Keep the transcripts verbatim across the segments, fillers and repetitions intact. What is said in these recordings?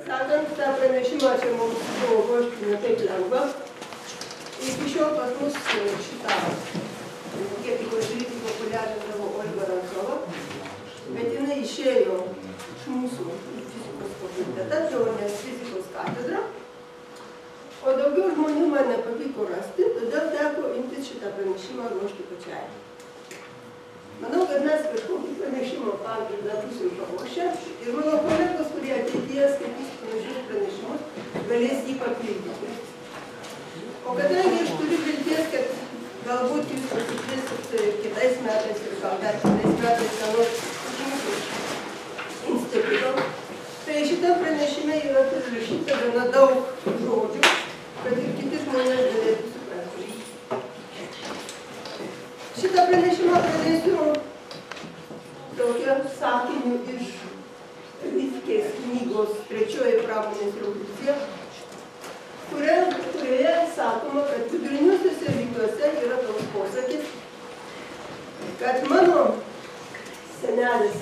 sakant, tą pranešimą čia mums buvo ruošti ne taip lengva. Iki šiol pas mus šitą energetikos sritį populiarindavo Olga Rantsova, bet jinai išėjo iš mūsų fizikos fakultetą, teorinės fizikos katedrą, o daugiau žmonių man nepavyko rasti, todėl teko imtis šitą pranešimą ruošti pačiai. Manau, kad mes kažkokį pranešimo pagrindą būsim paruošę ir mano kolegos, kurie ateityje skaitys panašius pranešimus, galės jį papildyti. O kadangi aš turiu vilties, kad galbūt jūs pasikviesit kitais metais ir gal dar kitais metais ką nors iš mūsų instituto, tai šitam pranešime yra prirašyta gana daug žodžių, kad ir kiti žmonės galėtų suprasti. Šitą pranešimą pradėsiu tokiu sakiniu iš Rifkės knygos Trečioji pramonės revoliucija, kurioje sakoma, kad viduriniuosiuose rytuose yra toks posakis, kad mano senelis,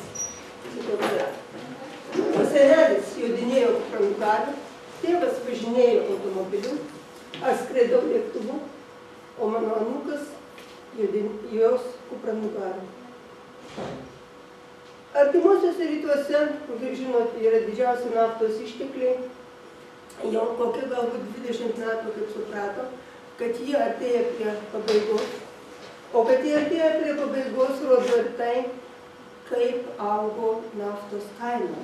mano senelis jodinėjo kupranugaru, tėvas važinėjo automobiliu, aš skraidau lėktuvu, o mano anūkas jos kupranugaru. Artimuosiuose rytuose, žinot, yra didžiausi naftos ištekliai, jau kokie galbūt dvidešimt metų, kaip suprato, kad jie artėja prie pabaigos. O kad jie artėja prie pabaigos, rodo ir tai, kaip augo naftos kaina.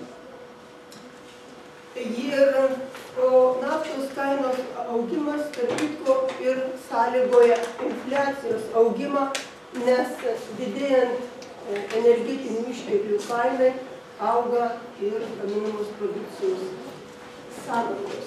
Ir o naftos kainos augimas, tarp kitko, ir sąlygoja infliacijos augimą, nes didėjant energetinių išteklių kainai auga ir gaminamos produkcijos sąnaudos.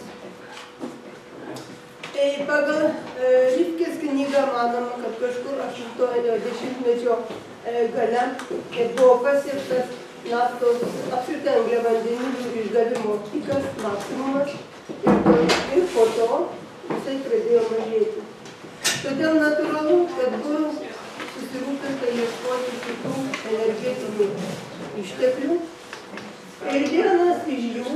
Tai pagal Rifkės knygą manoma, kad kažkur aštuntojo dešimtmečio gale buvo pasiektas naftos apskritai angliavandenilių išgavimo pikas, maksimumas, ir po to jisai pradėjo mažėti. Todėl natūralu, kad buvo susirūpinta ieškoti kitų energetinių išteklių. Ir vienas iš jų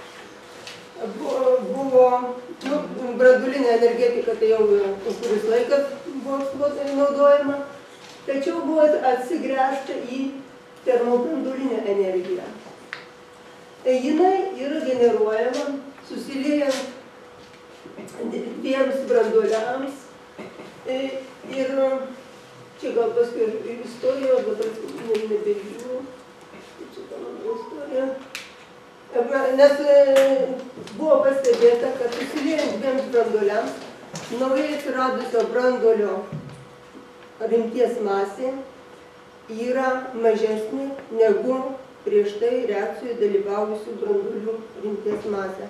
buvo, nu, branduolinė energetika, tai jau kuris laikas buvo naudojama, tačiau buvo atsigręžta į termobranduolinę energiją. Jinai yra generuojama susiliejant dviems branduoliams ir čia gal paskui ir istorijos, dabar nebežiūrėjau, čia ta mano istorija. Nes buvo pastebėta, kad susiliejant dviems branduoliams, naujai atsiradusio branduolio rimties masė yra mažesnė negu prieš tai reakcijoje dalyvavusių branduolių rimties masė.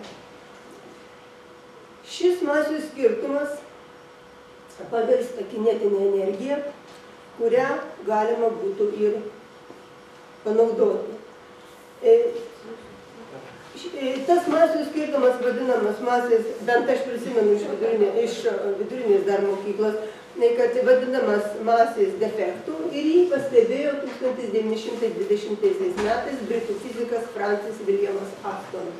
Šis masių skirtumas pavirsta kinetinė energija, kurią galima būtų ir panaudoti. Tas masių skirtumas vadinamas masės, bent aš prisimenu iš vidurinės dar mokyklos, kad vadinamas masės defektų ir jį pastebėjo tūkstantis devyni šimtai dvidešimtaisiais metais britų fizikas Francis Williamas Actonas.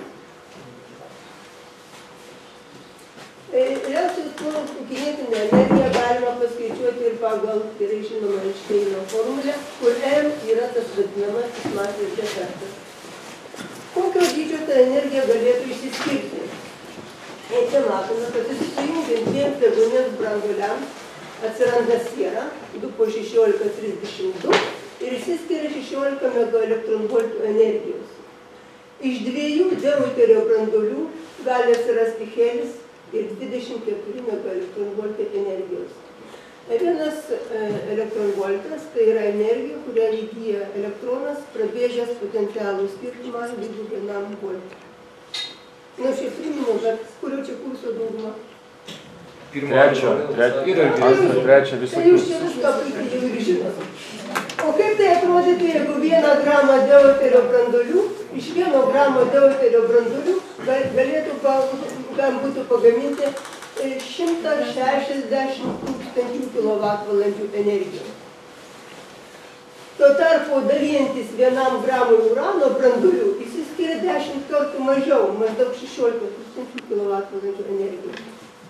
Reakcijos produktų kinetinę energiją galima paskaičiuoti ir pagal gerai žinomą Einšteino formulę, kur M yra tas vadinamasis masės defektas. Kokio dydžio ta energija galėtų išsiskirti? Čia matome, kad susijungiant dviems deguonies branduoliams atsiranda siera, du po šešiolika trisdešimt du ir išsiskiria šešiolika megaelektronvoltų energijos. Iš dviejų deuterio branduolių gali atsirasti helis ir dvidešimt keturi megaelektronvoltai energijos. Vienas elektronvoltas tai yra energija, kurią įgyja elektronas, prabėgęs potencialų skirtumą lygių vienam voltui. Na, šiaip priminiau, bet kurio čia kurso dauguma? Trečio, trečio visų tai jūs čia viską puikiai jau ir žinot. O kaip tai atrodytų, jeigu vieną gramą deuterio branduolių, iš vieno gramo deuterio branduolių galėtų būtų pagaminti šimtas šešiasdešimt tūkstančių kilovatvalandžių energijos. Tuo tarpu dalyjantis vienam gramui urano branduolių, išsiskiria yra dešimt kartų mažiau, maždaug šešiolika tūkstančių kilovatvalandžių energijos.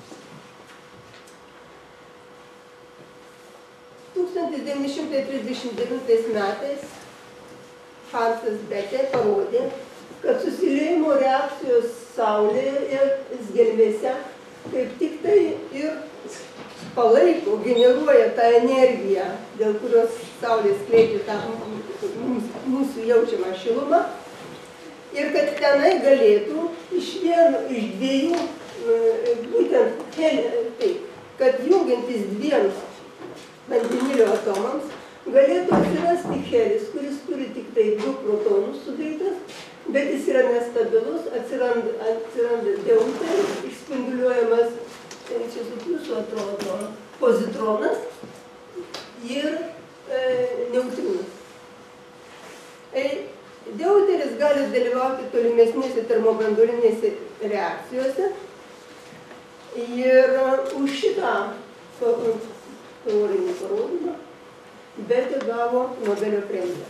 tūkstantis devyni šimtai trisdešimt devintais metais Hansas Betė parodė, kad susiliejimo reakcijos Saulėje ir gelmėse kaip tik tai ir palaiko, generuoja tą energiją, dėl kurios Saulė skleidžia tą mūsų jaučiamą šilumą. Ir kad tenai galėtų iš vieno, iš dviejų, būtent taip, kad jungiantis dviems vandenilio atomams galėtų atsirasti helis, kuris turi tik tai du protonus sudarytas, bet jis yra nestabilus, atsiranda, atsiranda deuteris, išspinduliuojamas, čia su pliusu atrodo, pozitronas ir e, neutrinas. E, deuteris gali dalyvauti tolimesnėse termobranduolinėse reakcijose ir už šitą teorinį parodymą Betė gavo Nobelio premiją.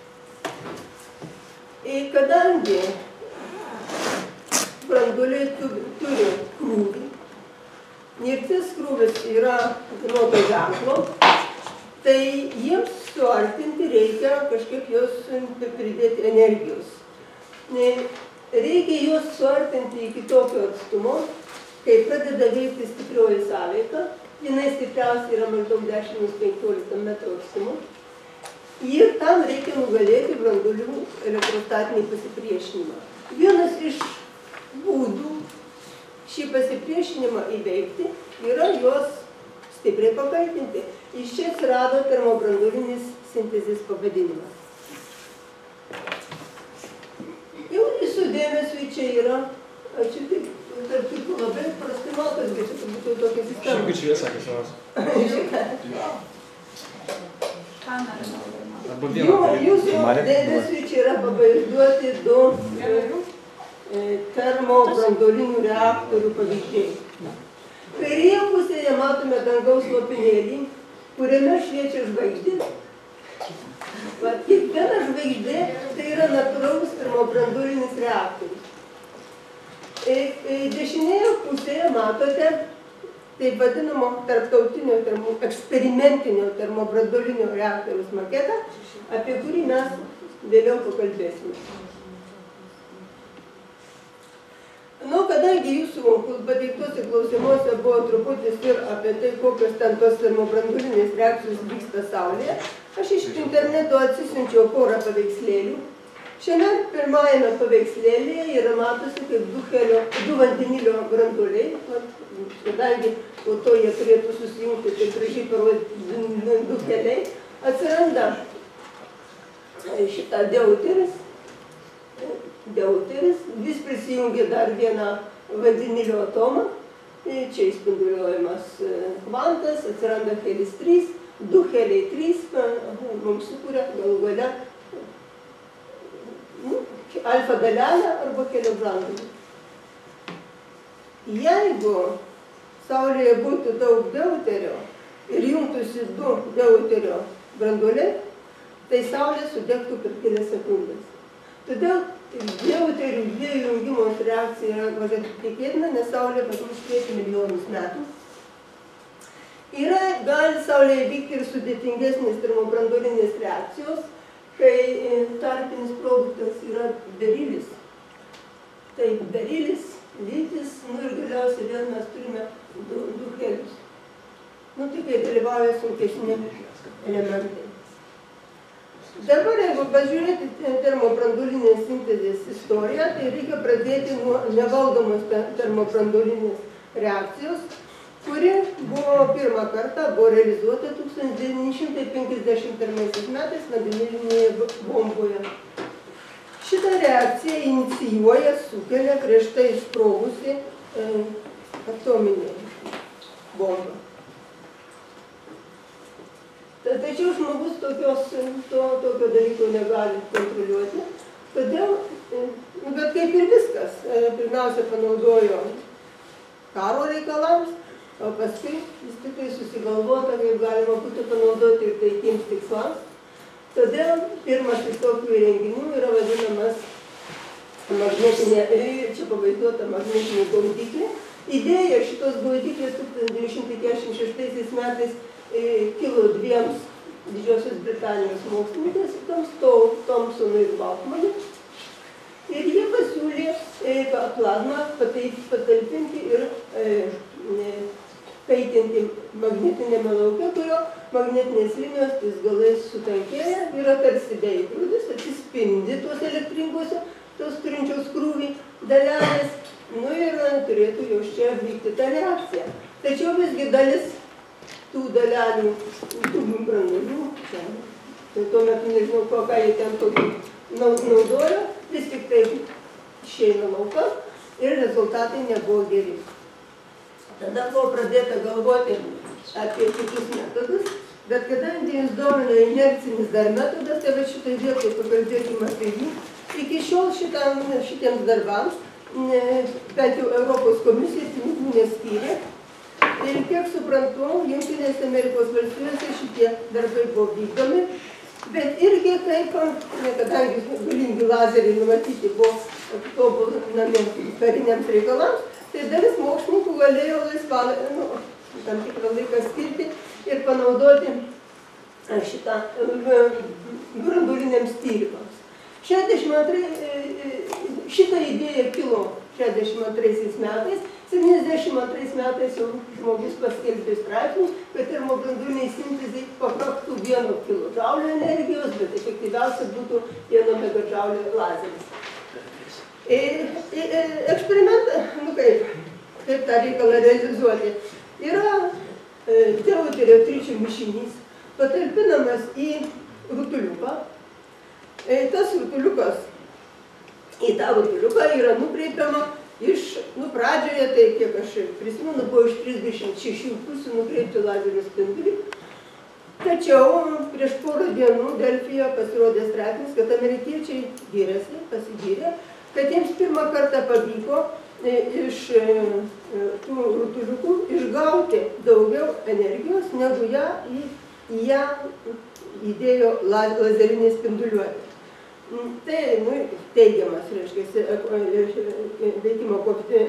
Ir kadangi branduoliai turi krūvį, ir tas krūvis yra vienodo ženklo, tai jiems suartinti reikia kažkaip jos pridėti energijos. Reikia juos suartinti iki tokio atstumo, kai pradeda veikti stiprioji sąveika. Jinai stipriausiai yra maždaug dešimt penkiolika metrų atstumu. Ir tam reikia nugalėti branduolių elektrostatinį pasipriešinimą. Vienas iš būdų šį pasipriešinimą įveikti yra juos stipriai pakaitinti. Iš čia atsirado termobranduolinis sintezės pavadinimas. Jau visų dėmesio čia yra, čia taip, tarp kitų labai prastai matos, bet čia turbūt jau tokia sistema. Šiaip čia sakė savas. Jūsų dėmesio čia yra pavaizduoti du termobranduolinių reaktorių pavyzdžiai. Kairėje pusėje matome dangaus lopinėlį, kuriame šviečia žvaigždė. Kiekviena žvaigždė tai yra natūralus termobranduolinis reaktorius. Dešinėje pusėje matote taip vadinamo tarptautinio termo, eksperimentinio termobranduolinio reaktoriaus maketą, apie kurį mes vėliau pakalbėsime. Nu, kadangi jūsų pateiktuose klausimuose buvo truputis ir apie tai, kokios ten tos termobranduolinės reakcijos vyksta Saulėje, aš iš interneto atsisiunčiau porą paveikslėlių. Šiame pirmajame paveikslėlėje yra matosi kaip du, helio, du vandenilio branduoliai, kadangi po to jie turėtų susijungti, tai gražiai parodyti du heliai, atsiranda šitą deuteris, deuteris, vis prisijungia dar vieną vandenilio atomą, čia įspinduliuojamas kvantas, atsiranda helis trys, du heliai trys, mums sukuria galų gale alfa dalelę arba helio branduolį. Jeigu Saulėje būtų daug deuterio ir jungtųsi du deuterio branduoliai, tai Saulė sudegtų per kelias sekundės. Todėl deuterių dviejų jungimos reakcija yra mažai tikėtina, nes Saulė pas mus šviečia milijonus metų. Yra, gali Saulėje vykti ir sudėtingesnės termobranduolinės reakcijos, kai tarpinis produktas yra berilis. Tai berilis, litis, nu ir galiausiai vėl mes turime du, du helius. Nu, tai kai dalyvauja sunkesni elementai. Dabar, jeigu pažiūrėti termobranduolinės sintezės istoriją, tai reikia pradėti nuo nevaldomos termobranduolinės reakcijos, kuri buvo pirmą kartą buvo realizuota tūkstantis devyni šimtai penkiasdešimt pirmaisiais metais vandenilinėje bomboje. Šitą reakciją inicijuoja, sukelia prieš tai sprogusi e, atominė bomba. Tačiau žmogus tokios, to, tokio dalyko negali kontroliuoti. Todėl, nu, bet kaip ir viskas, pirmiausia panaudojo karo reikalams, o paskui vis tik tai susigalvota, kaip galima būtų panaudoti ir taikiems tikslams. Todėl pirmas iš tokių įrenginių yra vadinamas magnetinė, čia pavaizduota magnetinė gaudyklė. Idėja šitos gaudyklės tūkstantis devyni šimtai keturiasdešimt šeštaisiais metais kilo dviems Didžiosios Britanijos mokslininkės, Thomsonui ir Bachmanui. Ir jie pasiūlė plazmą patalpinti ir kaitinti magnetinėme lauke, kurio magnetinės linijos tais galais sutankėja, yra tarsi veidrodis, atsispindi tuos elektringuose, tos turinčios krūvį dalelės, nu ir turėtų jau čia vykti ta reakcija. Tačiau visgi dalis tų dalelių, tų branduolių, tai tuo metu nežinau, ko, ką jie ten tokį naudojo, vis tik tai išeina lauka ir rezultatai nebuvo geri. Tada buvo pradėta galvoti apie kitus metodus, bet kadangi jums domina inercinis dar metodas, tai va šitai vietoj pakalbėkime apie jį. Iki šiol šitam, šitiems darbams, bent jau Europos komisija pinigų neskyrė. Ir kiek suprantu, Jungtinėse Amerikos valstijose šitie darbai buvo vykdomi, bet irgi kaip, kadangi galingi lazeriai numatyti buvo tobulinami kariniams reikalams, tai dalis mokslininkų galėjo laisvą, nu, tam tikrą laiką skirti ir panaudoti šitą branduoliniams tyrimams. Šitą idėją kilo šešiasdešimt antraisiais metais, septyniasdešimt antrais metais jau žmogus paskelbė straipsnius, kad termobranduoliniai sintezai pakaktų vieno kilodžaulio energijos, bet efektyviausia būtų vieno megadžaulio lazeris. Eksperimentą, nu kaip, kaip tą reikalą realizuoti, yra deuterio tričio mišinys, patalpinamas į rutuliuką. Tas rutuliukas, į tą rutuliuką yra nukreipiama iš, nu pradžioje, tai kiek aš prisimenu, buvo iš trisdešimt šešių pusių nukreipti lazerio spindulį. Tačiau prieš porą dienų Delfyje pasirodė straipsnis, kad amerikiečiai gyrėsi, pasigyrė, kad jiems pirmą kartą pavyko iš tų rutuliukų išgauti daugiau energijos, negu ją į ją įdėjo lazerinė spinduliuotė. Tai, nu, teigiamas, reiškia, veikimo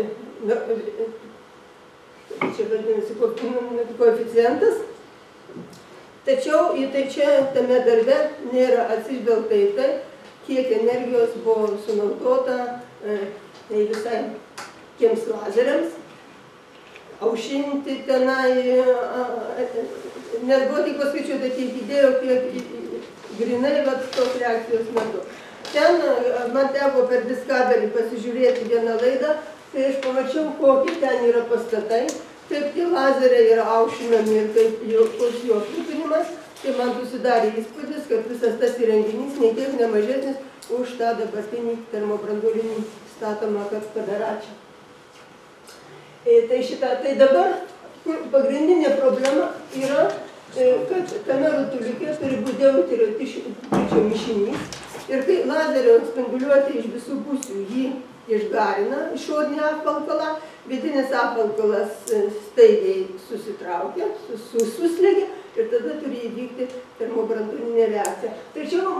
koeficientas. Tačiau į tai čia tame darbe nėra atsižvelgta į tai, kiek energijos buvo sunaudota visai tiems lazeriams, aušinti tenai, nes buvo tik paskaičiuota, kiek įdėjo, kiek grinai vat tos reakcijos metu. Ten man teko per Discovery pasižiūrėti vieną laidą, tai aš pamačiau, kokie ten yra pastatai, kaip tie lazeriai yra aušinami ir kaip koks jo aprūpinimas, tai man susidarė įspūdis, kad visas tas įrenginys nei kiek nemažesnis už tą dabartinį termobranduolinį statomą kadaračią. Tai šitą, tai dabar pagrindinė problema yra, kad tame rutuliuke turi būti deuterio tričio mišinys ir kai lazerio spinduliuotė iš visų pusių jį išgarina, išorinį apvalkalą, vidinis apvalkalas staigiai susitraukia, suslegia ir tada turi įvykti termobranduolinė reakcija. Tačiau,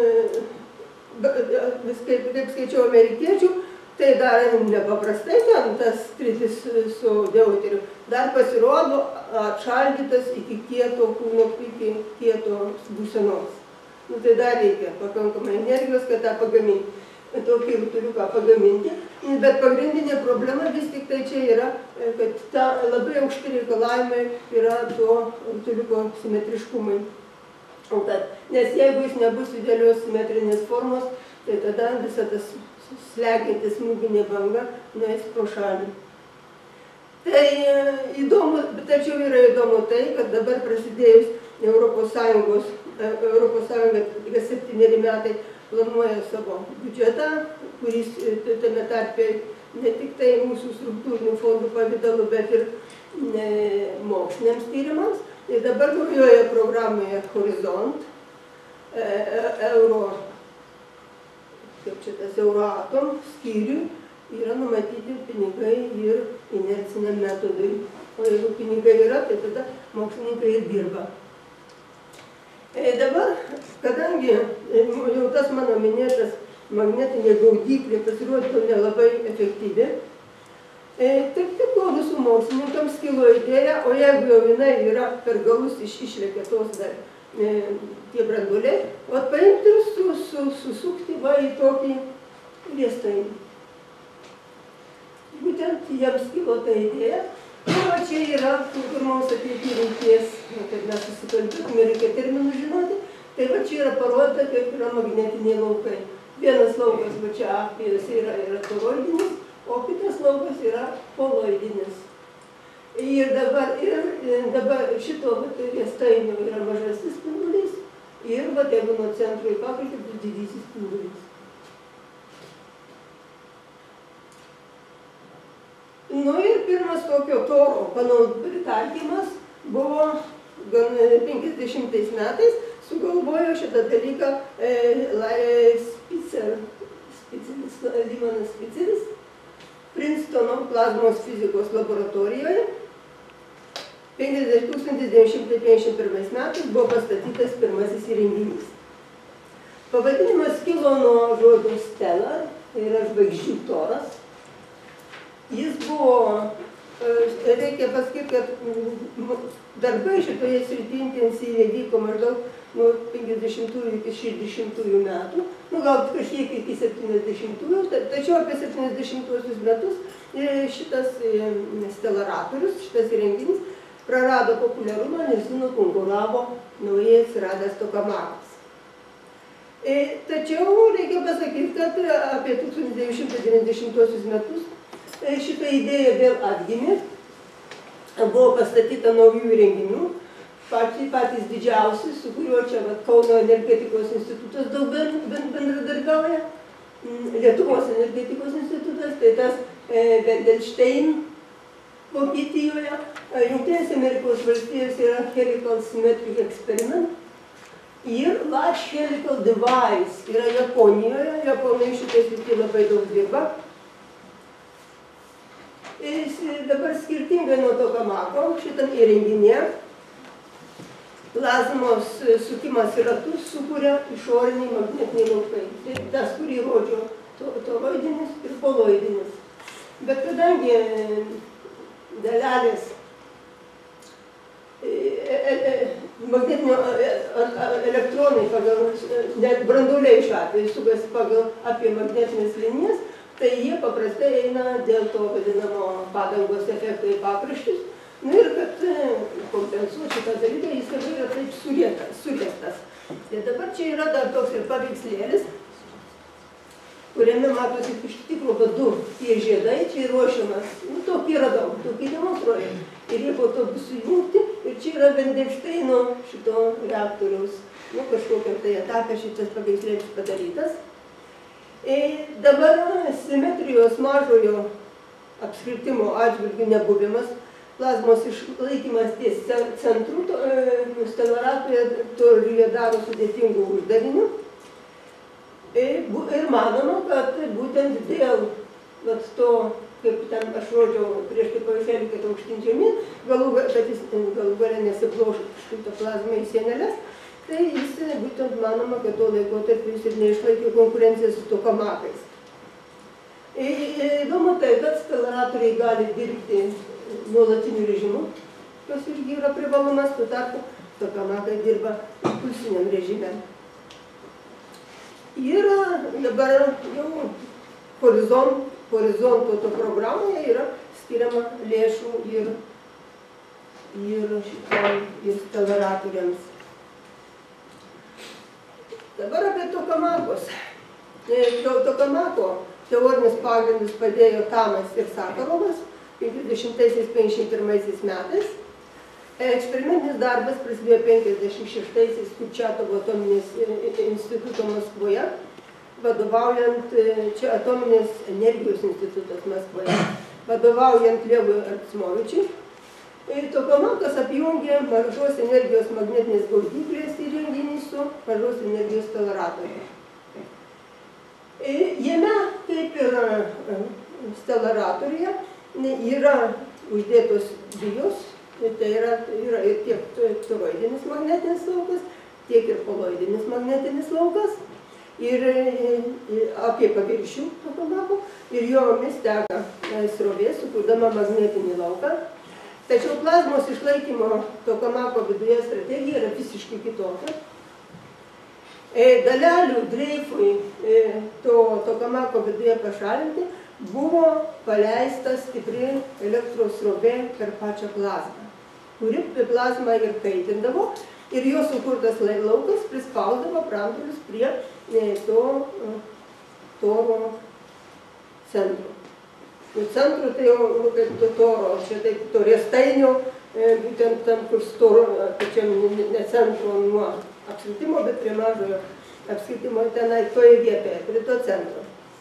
kaip skaičiau amerikiečių, tai dar nepaprastai ten tas tritis su deuteriu. Dar pasirodo atšaldytas iki kieto kūno, iki kieto būsenos. Nu, tai dar reikia pakankamai energijos, kad tą pagaminti, tokį rutuliuką pagaminti. Bet pagrindinė problema vis tik tai čia yra, kad ta labai aukšti reikalavimai yra to rutuliuko simetriškumai. Nes jeigu jis nebus idealios simetrinės formos, tai tada visa tas slegianti smūginė banga nueis pro šalį. Tai įdomu, tačiau yra įdomu tai, kad dabar prasidėjus Europos Sąjungos, Europos Sąjunga kas septyneri metai planuoja savo biudžetą, kuris tame tarpe ne tik tai mūsų struktūrinių fondų pavidalu, bet ir moksliniams tyrimams. Tai dabar naujoje programoje Horizont, Euro, kaip čia tas Euroatom skyriui, yra numatyti pinigai ir inerciniam metodui. O jeigu pinigai yra, tai tada mokslininkai ir dirba. Dabar, kadangi jau tas mano minėtas magnetinė gaudyklė pasirodo nelabai efektyvi. Taip tiko visų mokslininkams kilo idėja, o jeigu jau jinai yra per galus iš išlekia tos dar tie branduoliai, o paimti ir su, su, susukti va į tokį riestainį. Būtent jiems kilo ta idėja. O čia yra, kur mums ateity reikės, kad mes susikalbėtume, reikia terminų žinoti, tai va čia yra parodyta, kaip yra magnetiniai laukai. Vienas laukas, va čia apijas yra, yra toroidinis, o kitas laukas yra poloidinis. Ir dabar, ir dabar šito riestainio yra mažasis spindulys ir va jeigu nuo centro į pakraštį bus didysis spindulys. Nu ir pirmas tokio toro pritaikymas buvo penkiasdešimtais metais, sugalvojo šitą dalyką Spicer, Lymanas Spiceris, Princetono plazmos fizikos laboratorijoje. tūkstantis devyni šimtai penkiasdešimt pirmais metais buvo pastatytas pirmasis įrenginys. Pavadinimas kilo nuo žodžio stela, tai yra žvaigždžių toras. Jis buvo, reikia pasakyti, kad darbai šitoje srityje intensyviai vyko maždaug nuo penkiasdešimtųjų iki šešiasdešimtųjų metų, nu gal kažkiek iki septyniasdešimtųjų, tačiau apie septyniasdešimtuosius metus šitas stelaratorius, šitas įrenginys prarado populiarumą, nes jį nukonkuravo naujai atsiradęs tokamakas. Tačiau reikia pasakyti, kad apie tūkstantis devyni šimtai devyniasdešimtuosius metus šitą idėją vėl atgimė, buvo pastatyta naujų įrenginių, patys didžiausi, su kuriuo čia Kauno energetikos institutas daug bendradarbiauja, Lietuvos energetikos institutas, tai tas Wendelstein Vokietijoje, Jungtinės Amerikos valstijos yra Helical Symmetric Experiment ir Large Helical Device yra Japonijoje, Japonai šitai srity labai daug dirba. Dabar skirtingai nuo tokamako šitam įrenginė plazmos sukimas į ratus sukuria išoriniai magnetiniai laukai. Tai tas, kurį rodžio toroidinis ir poloidinis. Bet kadangi dalelės magnetinio elektronai pagal, net branduoliai šiuo atveju sukasi pagal apie magnetinės linijas, tai jie paprastai eina dėl to vadinamo padangos efekto į pakraščius. Nu ir kad kompensuoti šitą dalyką, jis yra taip suriektas. Tai dabar čia yra dar toks ir paveikslėlis, kuriame matosi iš tikrųjų du tie žiedai, čia ruošiamas, nu tokį radau, tokį demonstruoju. Ir jie po to bus sujungti, ir čia yra Wendelsteino šito reaktoriaus, nu kažkokiam tai etape šitas paveikslėlis padarytas. Dabar simetrijos mažojo apskritimo atžvilgių nebuvimas, plazmos išlaikymas ties centrų stelaratorijoje daro sudėtingų uždavinių. Ir manoma, kad būtent dėl to, kaip ten aš rodžiau prieš tai pavyzdėlį, kad aukštyn žemyn, kad jis galų gale nesiploš šitą plazmą į sienelės, tai jis būtent manoma, kad to laikotarpiu jis ir neišlaikė konkurenciją su tokamakais. Įdomu tai, kad stelaratoriai gali dirbti nuolatiniu režimu, kas irgi yra privalumas, tuo tarpu tokamakai dirba impulsiniam režime. Ir dabar jau horizonto to programoje yra skiriama lėšų ir, ir, šitam, ir stelaratoriams. Dabar apie tokamakos. Tokamako teorinis pagrindus padėjo Tamas ir Sakarovas penkiasdešimtaisiais penkiasdešimt pirmaisiais metais. Eksperimentinis darbas prasidėjo penkiasdešimt šeštaisiais Kurčiatovo atominės instituto Maskvoje, vadovaujant, čia atominės energijos institutas Maskvoje, vadovaujant Levui Artsimovičiui. Tokamakas apjungė mažos energijos magnetinės gaudyklės įrenginį su mažos energijos stelaratoriumi. Jame, kaip ir stelaratoriuje, yra uždėtos dijos, tai yra tiek toroidinis magnetinis laukas, tiek ir poloidinis magnetinis laukas. ir apie paviršių tokamako ir jomis teka srovė, sukurdama magnetinį lauką. Tačiau plazmos išlaikymo tokamako viduje strategija yra visiškai kitokia. Dalelių dreifui to tokamako viduje pašalinti buvo paleista stipri elektros srovė per pačią plazmą, kuri plazmą ir kaitindavo ir jo sukurtas laukas prispausdavo branduolius prie to toro centro. Centro tai jau kaip toro, čia taip to riestainio, būtent tam, kur storo, pačiam ne centro nuo apskritimo, bet prie mažojo apskritimo tenai toje vietoje, prie to centro.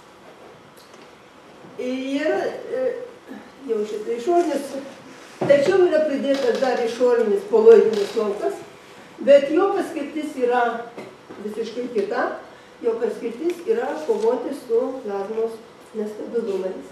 Ir jau šitą išorinis, tačiau yra pridėtas dar išorinis poloidinis laukas, bet jo paskirtis yra visiškai kita, jo paskirtis yra kovoti su plazmos nestabilumais.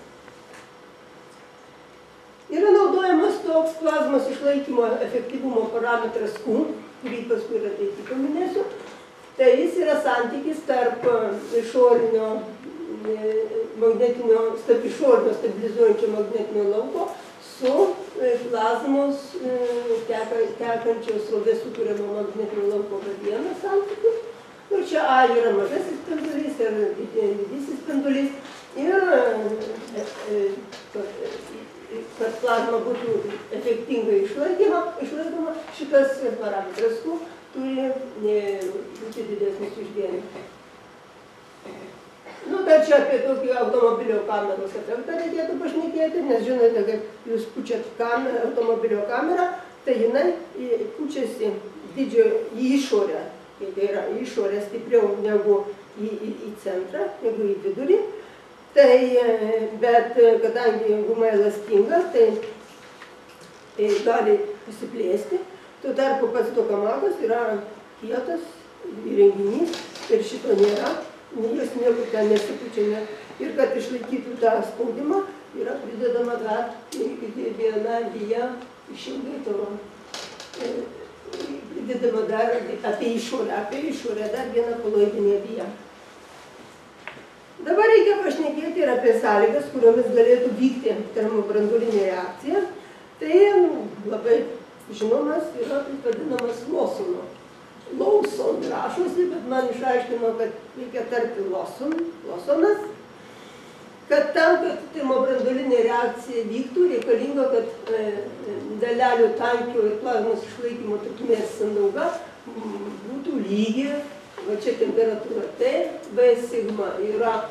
Yra naudojamas toks plazmos išlaikymo efektyvumo parametras Q, kurį paskui ir ateity paminėsiu. Tai jis yra santykis tarp išorinio magnetinio, tarp išorinio stabilizuojančio magnetinio lauko su plazmos tekančios srovės sukuriamo magnetinio lauko radiano santykiu. Ir čia A yra mažasis spindulys ir didysis spindulys. Ir kad plazma būtų efektingai išlaikoma, šitas parametras Q turi būti didesnis už vieną. Nu, dar čia apie tokį automobilio kameros efektą reikėtų pašnekėti, nes žinote, kaip jūs pučiat kamerą, automobilio kamerą, tai jinai pučiasi didžiojo į išorę, kaip yra į išorę stipriau negu į, į, į centrą, negu į vidurį. Tai, bet kadangi guma elastinga, tai, tai gali pasiplėsti. Tuo tarpu pats tokamakas yra kietas įrenginys ir šito nėra, jos niekur ten nesipučia. Ir kad išlaikytų tą spaudimą, yra pridedama dar viena vija išilgai toro. Pridedama dar apie išorę, apie išorę dar vieną koloidinę viją. Dabar reikia pašnekėti ir apie sąlygas, kuriomis galėtų vykti termobranduolinė reakcija. Tai labai žinomas yra taip vadinamas Lawsono. Lawson rašosi, bet man išaiškino, kad reikia tarti Lawson, Lawsonas. Kad tam, kad termobranduolinė reakcija vyktų, reikalinga, kad dalelių tankio ir plazmos išlaikymo trukmės sandauga būtų lygi. Va čia temperatūra T, B sigma yra,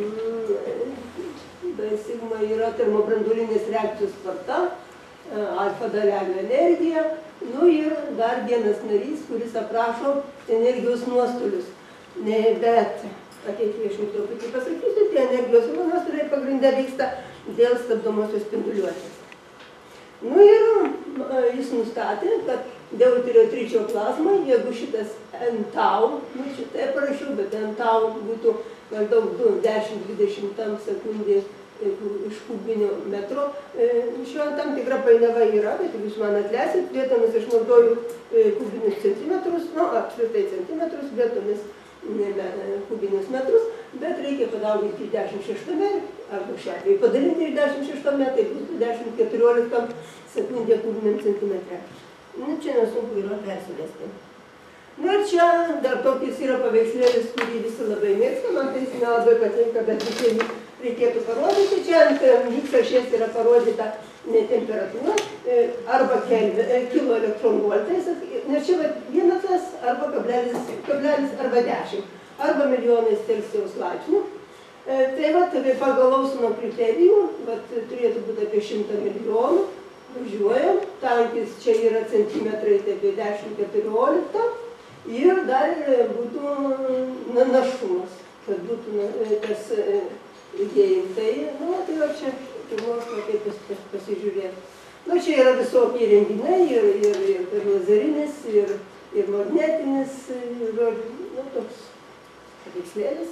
B sigma yra termobranduolinės reakcijos sparta, alfa dalelių energija, nu ir dar vienas narys, kuris aprašo energijos nuostolius. Bet, ateityje aš jums truputį pasakysiu, tie energijos nuostoliai pagrinde vyksta dėl stabdomosios spinduliuotės. Nu ir jis nustatė, kad deuterio tričio plazma, jeigu šitas N tau, nu šitai parašiau, bet N tau būtų maždaug du dešimt dvidešimt sekundė iš kubinio metro. Šiuo tam tikra painiava yra, bet jūs man atleisit, vietomis aš naudoju kubinius centimetrus, nu, apskritai centimetrus, vietomis kubinius metrus, bet reikia padauginti dešimt šeštame, arba šiuo atveju padalinti iš dešimt šeštame, tai bus dešimt keturiolika sekundė kubiniam centimetre. Nu, čia nesunku yra persivesti. Nu ir čia dar tokis yra paveikslėlis, kurį visi labai mėgsta, man tai jis nelabai patinka, bet visi reikėtų parodyti. Čia ant X ašies yra parodyta temperatūra arba kilo elektronvoltais, nes čia vienetas arba kablelis arba dešimt, arba milijonais Celsijaus laipsnių. Tai va, pagal Lawsono kriterijų, turėtų būti apie šimtą milijonų. Važiuojam, tankis čia yra centimetrai, tai apie dešimt keturiolika ir dar būtų našumas, kad būtų tas idėjim. Tai, nu, tai va čia pirmos kaip pasižiūrėti. Nu, čia yra visokie įrenginiai, ir, ir, ir, ir lazerinis, ir, ir magnetinis, ir, nu, toks paveikslėlis.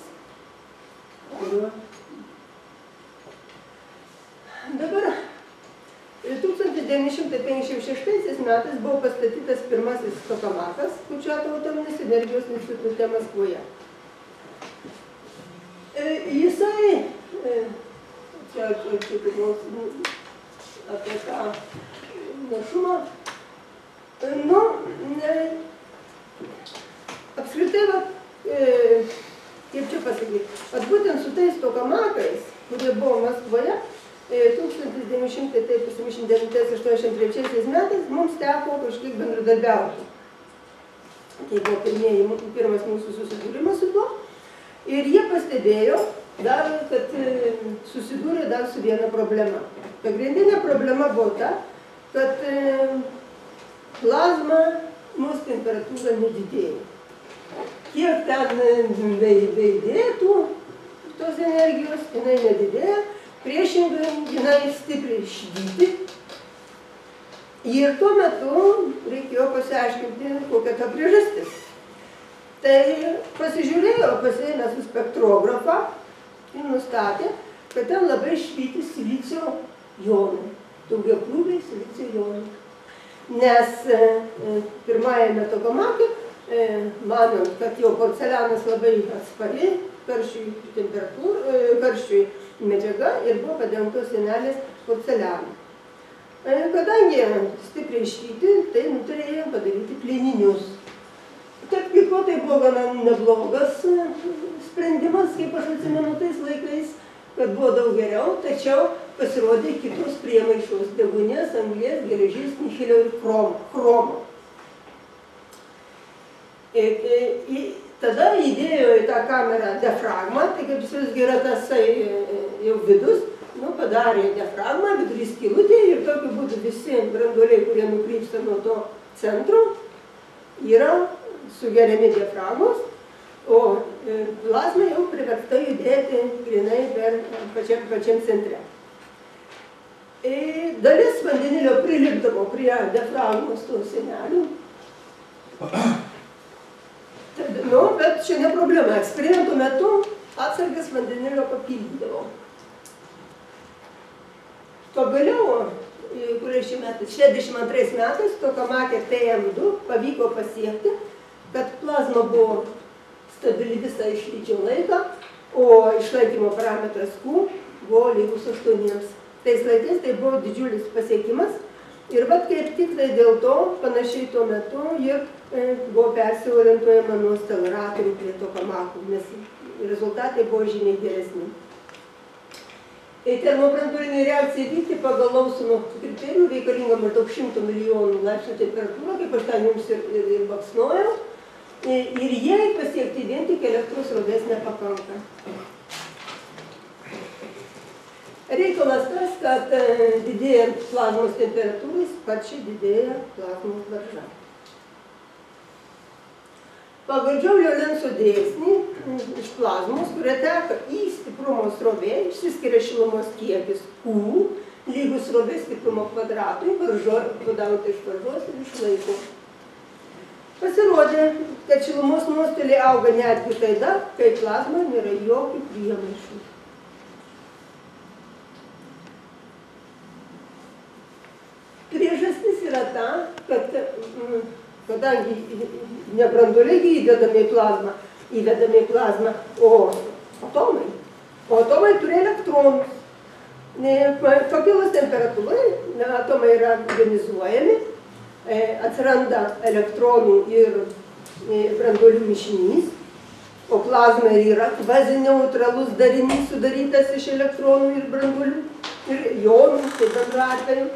Dabar tūkstantis devyni šimtai penkiasdešimt šeštaisiais metais buvo pastatytas pirmasis tokamakas Kurčiatovo atominės energijos institute Maskvoje. Jisai, čia kaip nors apie tą našumą, nu, apskritai, kaip čia pasakyti, at būtent su tais tokamakais, kurie buvo Maskvoje, tūkstantis devyni šimtai septyniasdešimt devintais aštuoniasdešimt trečiaisiais metais mums teko kažkiek bendradarbiauti. Tai buvo pirmieji, pirmas mūsų susidūrimas su tuo. Ir jie pastebėjo, dar, kad susidūrė dar su viena problema. Pagrindinė problema buvo ta, kad plazma mūsų temperatūra nedidėjo. Kiek ten beidėtų tos energijos, jinai nedidėjo, priešingai jinai stipriai švyti. Ir tuo metu reikėjo pasiaiškinti, kokia ta priežastis. Tai pasižiūrėjo, pasiėmė su spektrografą ir nustatė, kad ten labai švyti silicio jonai, daugiaplūviai silicio jonai. Nes pirmajame tokamake, manant, kad jau porcelianas labai atspari karščiui temperatūrai, karščiui medžiaga ir buvo padengtos sienelės porcelianu. Kadangi stipriai švyti, tai nutarė padaryti plieninius. Tarp kitko, tai buvo gana neblogas sprendimas, kaip aš atsimenu tais laikais, kad buvo daug geriau, tačiau pasirodė kitos priemaišos – deguonies, anglies, geležies, nichelio ir chromo. Tada įdėjo į tą kamerą diafragmą, tai kaip visgi yra tasai jau vidus, nu, padarė diafragmą, vidurį skylutė ir tokiu būdu visi branduoliai, kurie nukrypsta nuo to centro, yra sugeriami diafragmos, o plazma jau priversta judėti grinai per pačiam, pačiam centre. Dalis vandenilio prilipdavo prie diafragmos tų sienelių. Nu, bet čia ne problema. Eksperimentų metu atsargas vandenilio papildydavo. Pagaliau, kuriais šį metais, šešiasdešimt antrais metais, tokamake T M du pavyko pasiekti, kad plazma buvo stabili visą išlydžio laiką, o išlaikymo parametras Q buvo lygus aštuoniems. Tais laikais tai buvo didžiulis pasiekimas ir vat kaip tik tai dėl to, panašiai tuo metu, ir buvo persiorientuojama nuo steleratorių prie tokamakų, nes rezultatai buvo žymiai geresni. Termobranduolinė reakcija vykti pagal Lausono kriterijų reikalinga maždaug šimto milijonų laipsnių temperatūra, kaip aš ten jums ir, ir, ir baksnojau. Ir jai pasiekti vien tik elektros srovės nepakanka. Reikalas tas, kad didėjant plazmos temperatūrai sparčiai didėja plazmos varža. Pagal Džiaulio-Lenco dėsnį iš plazmos, kuria teka į stiprumo srovė, išsiskiria šilumos kiekis Q, lygus srovės stiprumo kvadratui, varžo padauta iš varžos ir iš laiko. Pasirodė, kad šilumos nuostoliai auga netgi tada, kai plazma nėra jokių priemaišų. Priežastis yra ta, kad kadangi ne branduoliai įdedami į plazmą, įvedami į plazmą, o atomai. O atomai turi elektronus. Pakilus temperatūrai, atomai yra ionizuojami, atsiranda elektronų ir branduolių mišinys, o plazma yra kvazineutralus darinys sudarytas iš elektronų ir branduolių ir jonų, tai bendru atveju.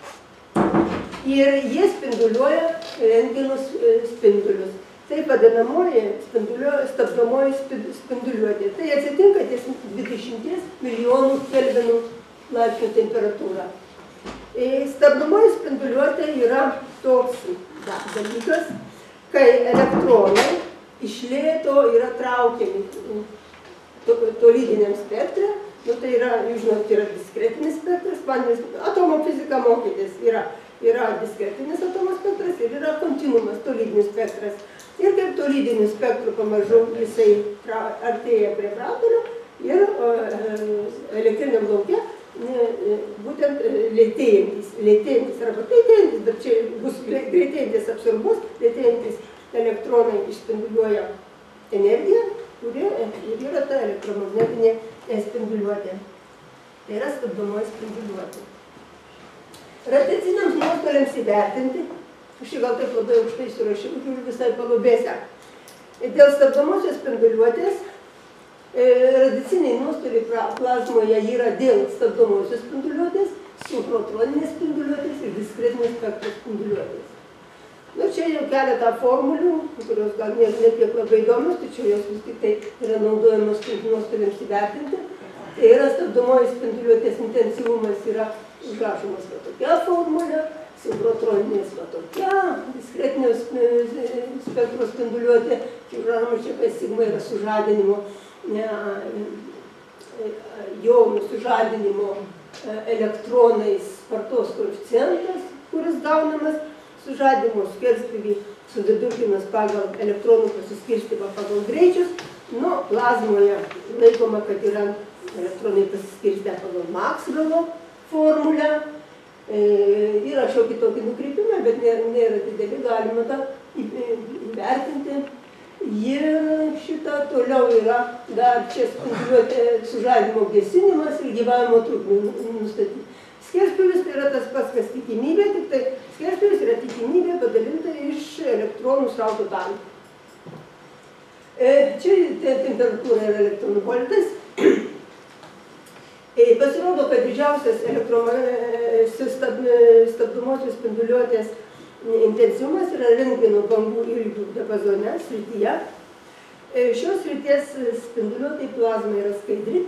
Ir jie spinduliuoja rentgeno spindulius. Tai vadinamoji stabdomoji spinduliuotė. Tai atsitinka ties dvidešimt milijonų kelvinų laipsnių temperatūra. Stabdomoji spinduliuotė yra toks dalykas, kai elektronai iš lėto yra traukiami tolydiniam spektre. Nu, tai yra, jūs žinot, yra diskretinis spektras, atomo fizika mokytis yra. Yra diskretinis atomo spektras ir yra kontinuumas, tolydinis spektras. Ir kaip tolydinių spektrų pamažu jisai artėja prie branduolio ir elektriniam lauke būtent lėtėjantis, lėtėjantis arba greitėjantis, bet čia bus greitėjantis absorbus, lėtėjantis elektronai išspinduliuoja energiją, kuri ir yra ta elektromagnetinė spinduliuotė. Tai yra stabdomoji spinduliuotė. Radiaciniams nuostoliams įvertinti, aš gal taip labai aukštai surašiau, žiūriu visai palubėse. Dėl stabdomosios spinduliuotės radiaciniai nuostoliai plazmoje yra dėl stabdomosios spinduliuotės, sinchrotroninės spinduliuotės ir diskretinės spektro spinduliuotės. Na, čia jau keletą formulių, kurios gal ne tiek labai įdomios, tačiau jos vis tik tai yra naudojamos nuostoliams įvertinti. Tai yra stabdomoji spinduliuotės intensyvumas yra užrašomas va tokia formulė, sinchrotroninės va tokia, diskretinio spektro spinduliuotė, užrašomas čia P sigma yra sužadinimo, jonų sužadinimo elektronais spartos koeficientas, kuris gaunamas sužadinimo skerspjūvį suvidurkinas pagal elektronų pasiskirstymą pagal greičius. Nu, plazmoje laikoma, kad yra elektronai pasiskirstę pagal Maxwello formulę. Yra šiokį tokį nukreipimą, bet nėra dideli, galima tą įvertinti. Ir šitą toliau yra dar čia spinduliuotė sužadinimo gesinimas ir gyvavimo trukmė nustatyti. Skerspjūvis tai yra tas pats, kas tikimybė, tik tai skerspjūvis yra tikimybė padalinta iš elektronų srauto dalį. Čia temperatūra yra elektronų voltais. Pasirodo, kad didžiausias stabdomosios spinduliuotės intensyvumas yra rentgeno bangų ilgių diapazone srityje. Šios srities spinduliuotė plazma yra skaidri.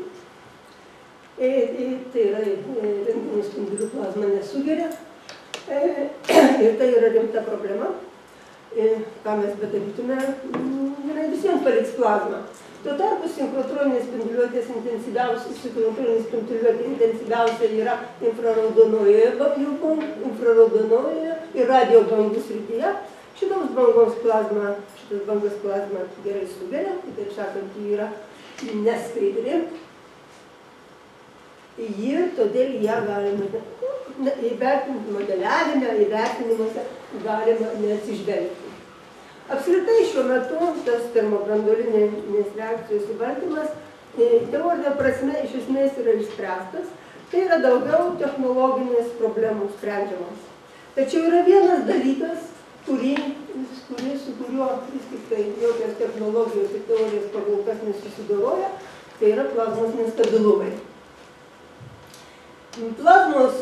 Tai yra rentgeno spindulių plazma nesugeria. Ir tai yra rimta problema. Ką mes bedarytume, jinai visiems paliks plazmą. Tuo tarpu sinchrotroninės spinduliuotės intensyviausia, sinchrotroninės spinduliuotė intensyviausia yra infraraudonojoje ir radio bangų srityje. Šitoms bangoms plazma, šitas bangos plazma gerai sugeria, kitaip sakant, ji yra neskaidri. Ir todėl ją galima įvertinti modeliavime, įvertinimuose galima neatsižvelgti. Apskritai šiuo metu tas termobranduolinės reakcijos įvaldymas teorinė prasme iš esmės yra išspręstas. Tai yra daugiau technologinės problemų sprendžiamas. Tačiau yra vienas dalykas, kurį, kurį, su kuriuo vis tik tai jokios technologijos ir teorijos pagal kas nesusidoroja, tai yra plazmos nestabilumai. Plazmos,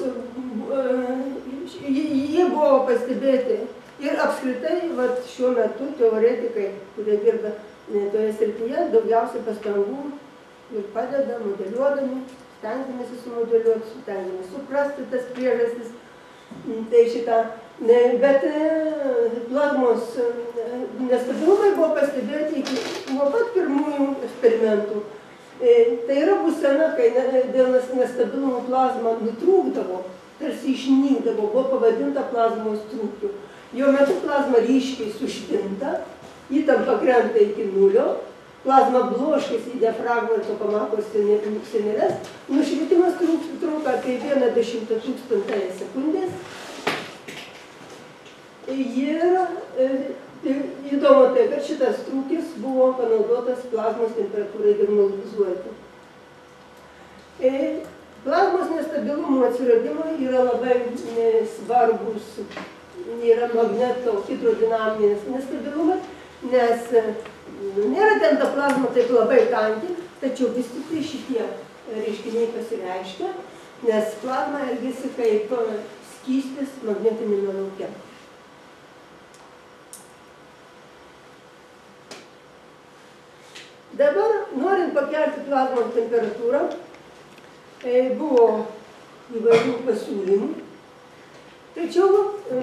jie buvo pastebėti. Ir apskritai, vat, šiuo metu teoretikai, kurie dirba toje srityje, daugiausiai pastangų ir padeda modeliuodami, stengdamėsi sumodeliuoti, stengdamėsi suprasti tas priežastis. Tai šitą, bet plazmos nestabilumai buvo pastebėti iki nuo pat pirmųjų eksperimentų. Tai yra būsena, kai dėl nestabilumo plazma nutrūkdavo, tarsi išnykdavo, buvo pavadinta plazmos trūkiu. Jo metu plazma ryškiai suštinta, įtampa krenta iki nulio, plazma bloškėsi į diafragmą ir tokamakos sienelės, nušvitimas trunka apie vieną dešimtą tūkstantąją sekundės. Ir įdomu tai, kad šitas trūkis buvo panaudotas plazmos temperatūrai diagnozuoti. Plazmos nestabilumo atsiradimai yra labai svarbus, yra magneto hidrodinaminės nestabilumas, nes nėra ten ta plazma taip labai tanki, tačiau vis tik tai šitie reiškiniai pasireiškia, nes plazma elgiasi kaip skystis magnetinėme lauke. Dabar, norint pakelti plazmos temperatūrą, buvo įvairių pasiūlymų, tačiau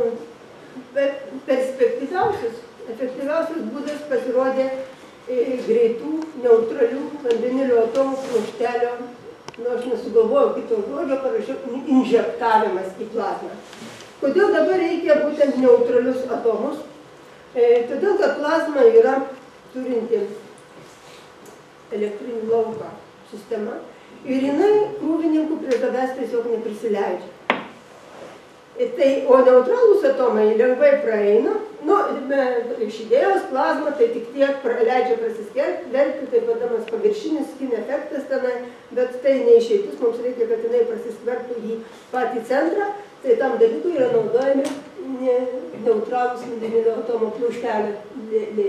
perspektyviausias, efektyviausias būdas pasirodė greitų, neutralių vandenilio atomų plokštelio, nu aš nesugalvojau kito žodžio, parašiau inžektavimas į plazmą. Kodėl dabar reikia būtent neutralius atomus? Todėl, kad plazma yra turinti elektrinį lauką sistema ir jinai krūvininkų prie tavęs tiesiog neprisileidžia. Tai, o neutralūs atomai lengvai praeina, nu, iš idėjos plazma tai tik tiek leidžia prasiskelbti, taip vadinamas paviršinis skin efektas tenai, bet tai neišeitis, mums reikia, kad jinai prasiskvertų į patį centrą, tai tam dalykui yra naudojami neutralūs vandenilio atomo pluošteliai.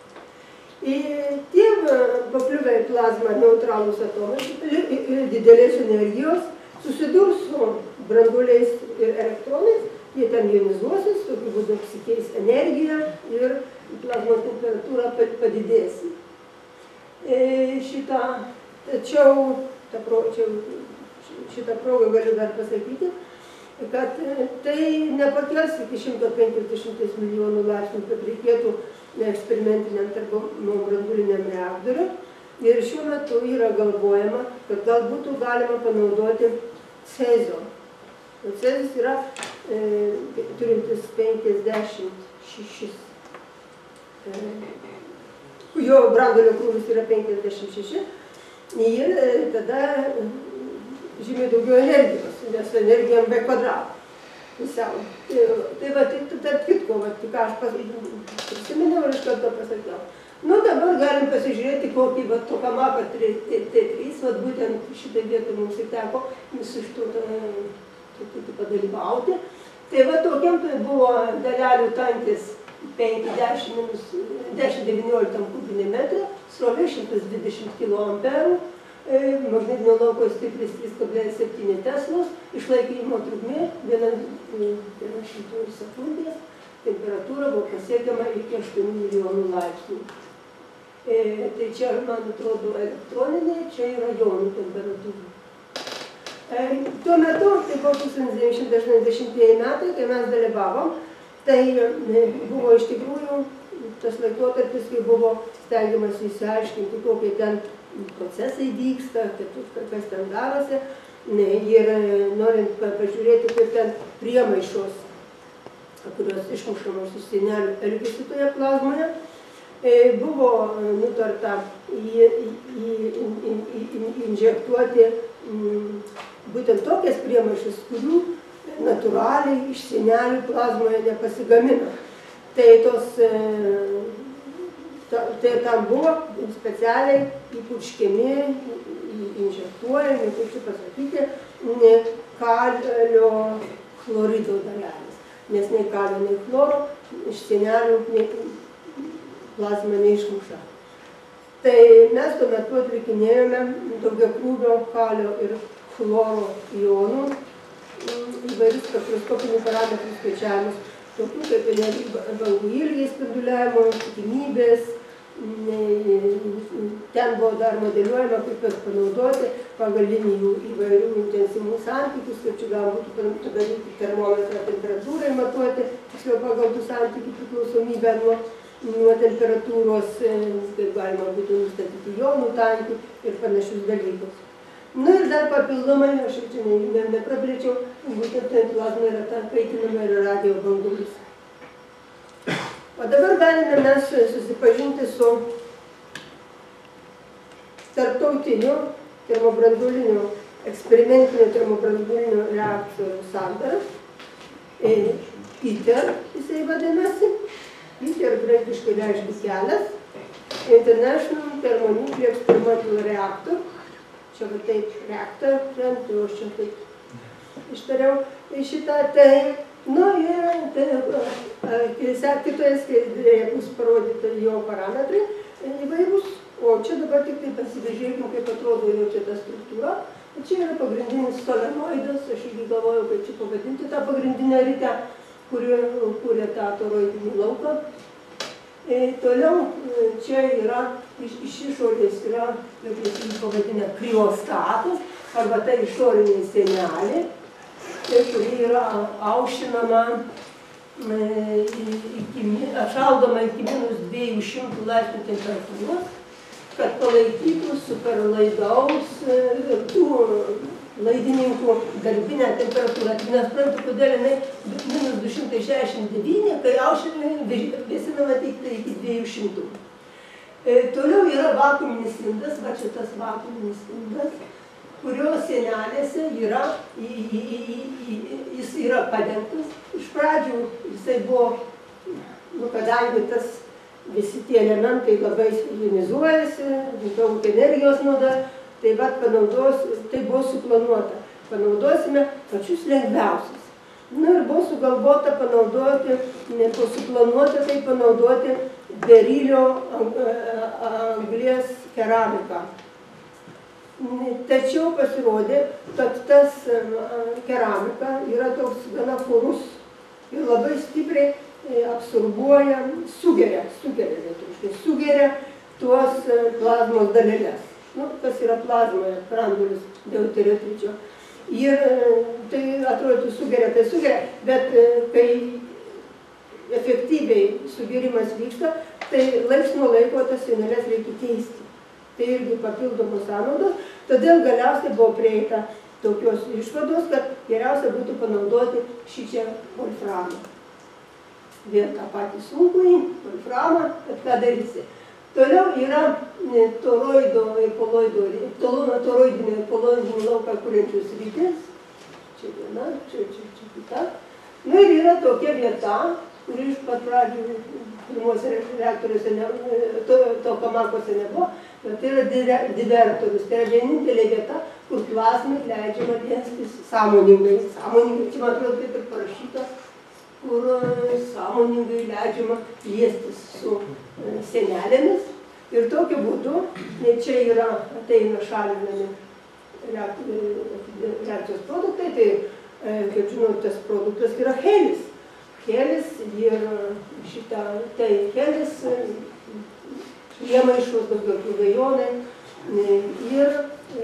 Tie pakliuvę į plazmą neutralūs atomai didelės energijos susidurs su branduoliais ir elektronais, jie ten ionizuosis, tokiu būdu apsikeis energija ir plazmos temperatūra padidės. Šitą, tačiau šitą progą galiu dar pasakyti, kad tai nepakels iki šimto penkiasdešimties milijonų laipsnių, kad reikėtų eksperimentiniam termobranduoliniam reaktoriui. Ir šiuo metu yra galvojama, kad gal būtų galima panaudoti cezio. Cezis yra e, turintis penkiasdešimt šešis. E, jo branduolio krūvis yra penkiasdešimt šeši. Ir e, tada žymiai daugiau energijos, nes energija m kvadrato. Pusiau. Tai, tai va, tai tarp kitko, va, ką aš prisiminiau ir iš karto pasakiau. Nu, dabar galim pasižiūrėti, kokį va, tokamaka T trys, va, būtent šitą vietą mums ir teko visų šitų truputį padalyvauti. Tai va, tokiam tai buvo dalelių tankis penki dešimt devyniolika kubinį metrą, srovė šimtas dvidešimt kiloamperų, magnetinio lauko stipris trys kablelis septyni teslos, išlaikymo trukmė viena šimtųjų sekundės, temperatūra buvo pasiekiama iki aštuonių milijonų laipsnių. E, tai čia, man atrodo, elektroniniai, čia yra jonų temperatūra. E, tuo metu, tai buvo tūkstantis devyni šimtai aštuoniasdešimtieji metai, kai mes dalyvavom, tai e, buvo iš tikrųjų tas laikotarpis, kai buvo stengiamas įsiaiškinti, kokie ten procesai vyksta, kas ten darosi, ir norint pažiūrėti, kaip ten priemaišos, kurios išmušamos iš sienelių, elgiasi toje plazmoje, buvo nutarta injektuoti būtent tokias priemaišas, kurių natūraliai iš sienelių plazmoje nepasigamina. Tai tos Tai tam buvo specialiai įpurškiami, injektuojami, kaip čia pasakyti, kalio chlorido dalelės. Nes nei kalio, nei chloro iš sienelių plazma neišmuša. Tai mes tuo metu atlikinėjome daugiakrūvio kalio ir chloro ionų įvairius spektroskopinių parametrų skaičiavimus, tokių kaip energijų bangų ilgiai, spinduliavimo, tikimybės. Ten buvo dar modeliuojama, kaip jas panaudoti pagal linijų įvairių intensyvų santykius, kaip čia galbūt padaryti termometrą temperatūrai matuoti, tiksliau pagal tų santykių priklausomybę nuo, nuo temperatūros, kaip galima būtų nustatyti jonų tankį ir panašius dalykus. Na ir dar papildomai, aš čia ne, nepraplėčiau, būtent tai plazma yra ta kaitinama ir radio bangomis. O dabar galime mes susipažinti su tarptautiniu termobranduoliniu, eksperimentinio termobranduolinio reaktorių sandara. ITER jisai vadinasi. ITER graikiškai reiškia kelias. International Thermonuclear Experimental Reactor. Čia va taip reaktor, tai aš čia taip ištariau šitą. Tai nu ir kitoje skaidrėje bus parodyta jo parametrai įvairūs, o čia dabar tik tai pasivežėkim, kaip atrodo jau čia ta struktūra. Čia yra pagrindinis solenoidas, aš irgi galvojau, kaip čia pavadinti tą pagrindinę ritę, kuri kūrė tą toroidinį lauką. E, toliau čia yra, iš, iš išorės yra, kaip jis pavadinę, kriostatas, arba ta išorinė sienelė, kuri yra aušinama, atšaldoma iki minus dviejų šimtų laipsnių temperatūros, kad palaikytų superlaidaus tų laidininkų darbinę temperatūrą. Nes suprantu, kodėl jinai minus du šimtai šešiasdešimt devyni, kai aušinami vėsinama tik iki dviejų šimtų. Toliau yra vakuuminis indas, va čia tas vakuuminis indas, kurio sienelėse yra, jis yra padengtas. Iš pradžių jisai buvo, nu, kadangi tas visi tie elementai labai jonizuojasi, daug energijos naudoja, tai vat panaudos, tai buvo suplanuota. Panaudosime pačius lengviausius. Nu ir buvo sugalvota panaudoti, buvo suplanuota tai panaudoti berilio anglies keramiką. Tačiau pasirodė, kad tas keramika yra toks gana purus ir labai stipriai absorbuoja, sugeria, sugeria lietuviškai, sugeria tuos plazmos daleles. Nu, kas yra plazmoje, branduolis deuterio-tričio. Ir tai atrodo sugeria, tai sugeria, bet kai efektyviai sugerimas vyksta, tai laiks nuo laiko tas sieneles reikia keisti. Tai irgi papildomos sąnaudos, todėl galiausiai buvo prieita tokios išvados, kad geriausia būtų panaudoti šičia wolframą. Vėl tą patį sunkųjį, wolframą, bet ką darysi. Toliau yra toroido ir poloido, toroidinio ir poloidinio lauką kuriančios sritys. Čia viena, čia, čia, čia kita. Nu ir yra tokia vieta, kuri iš pat pradžių pirmuose reaktoriuose, ne, to, to kamakose nebuvo, bet tai yra divertorius. Tai yra vienintelė vieta, kur plazmai leidžiama liestis sąmoningai. Sąmoningai, čia man atrodo taip ir parašyta, kur sąmoningai leidžiama liestis su sienelėmis. Ir tokiu būdu, čia yra, ateina šalinami reakcijos produktai, tai, kaip žinau, tas produktas yra helis. Helis ir šitą, tai helis, priemaišos, daugiau vėjonai. Ir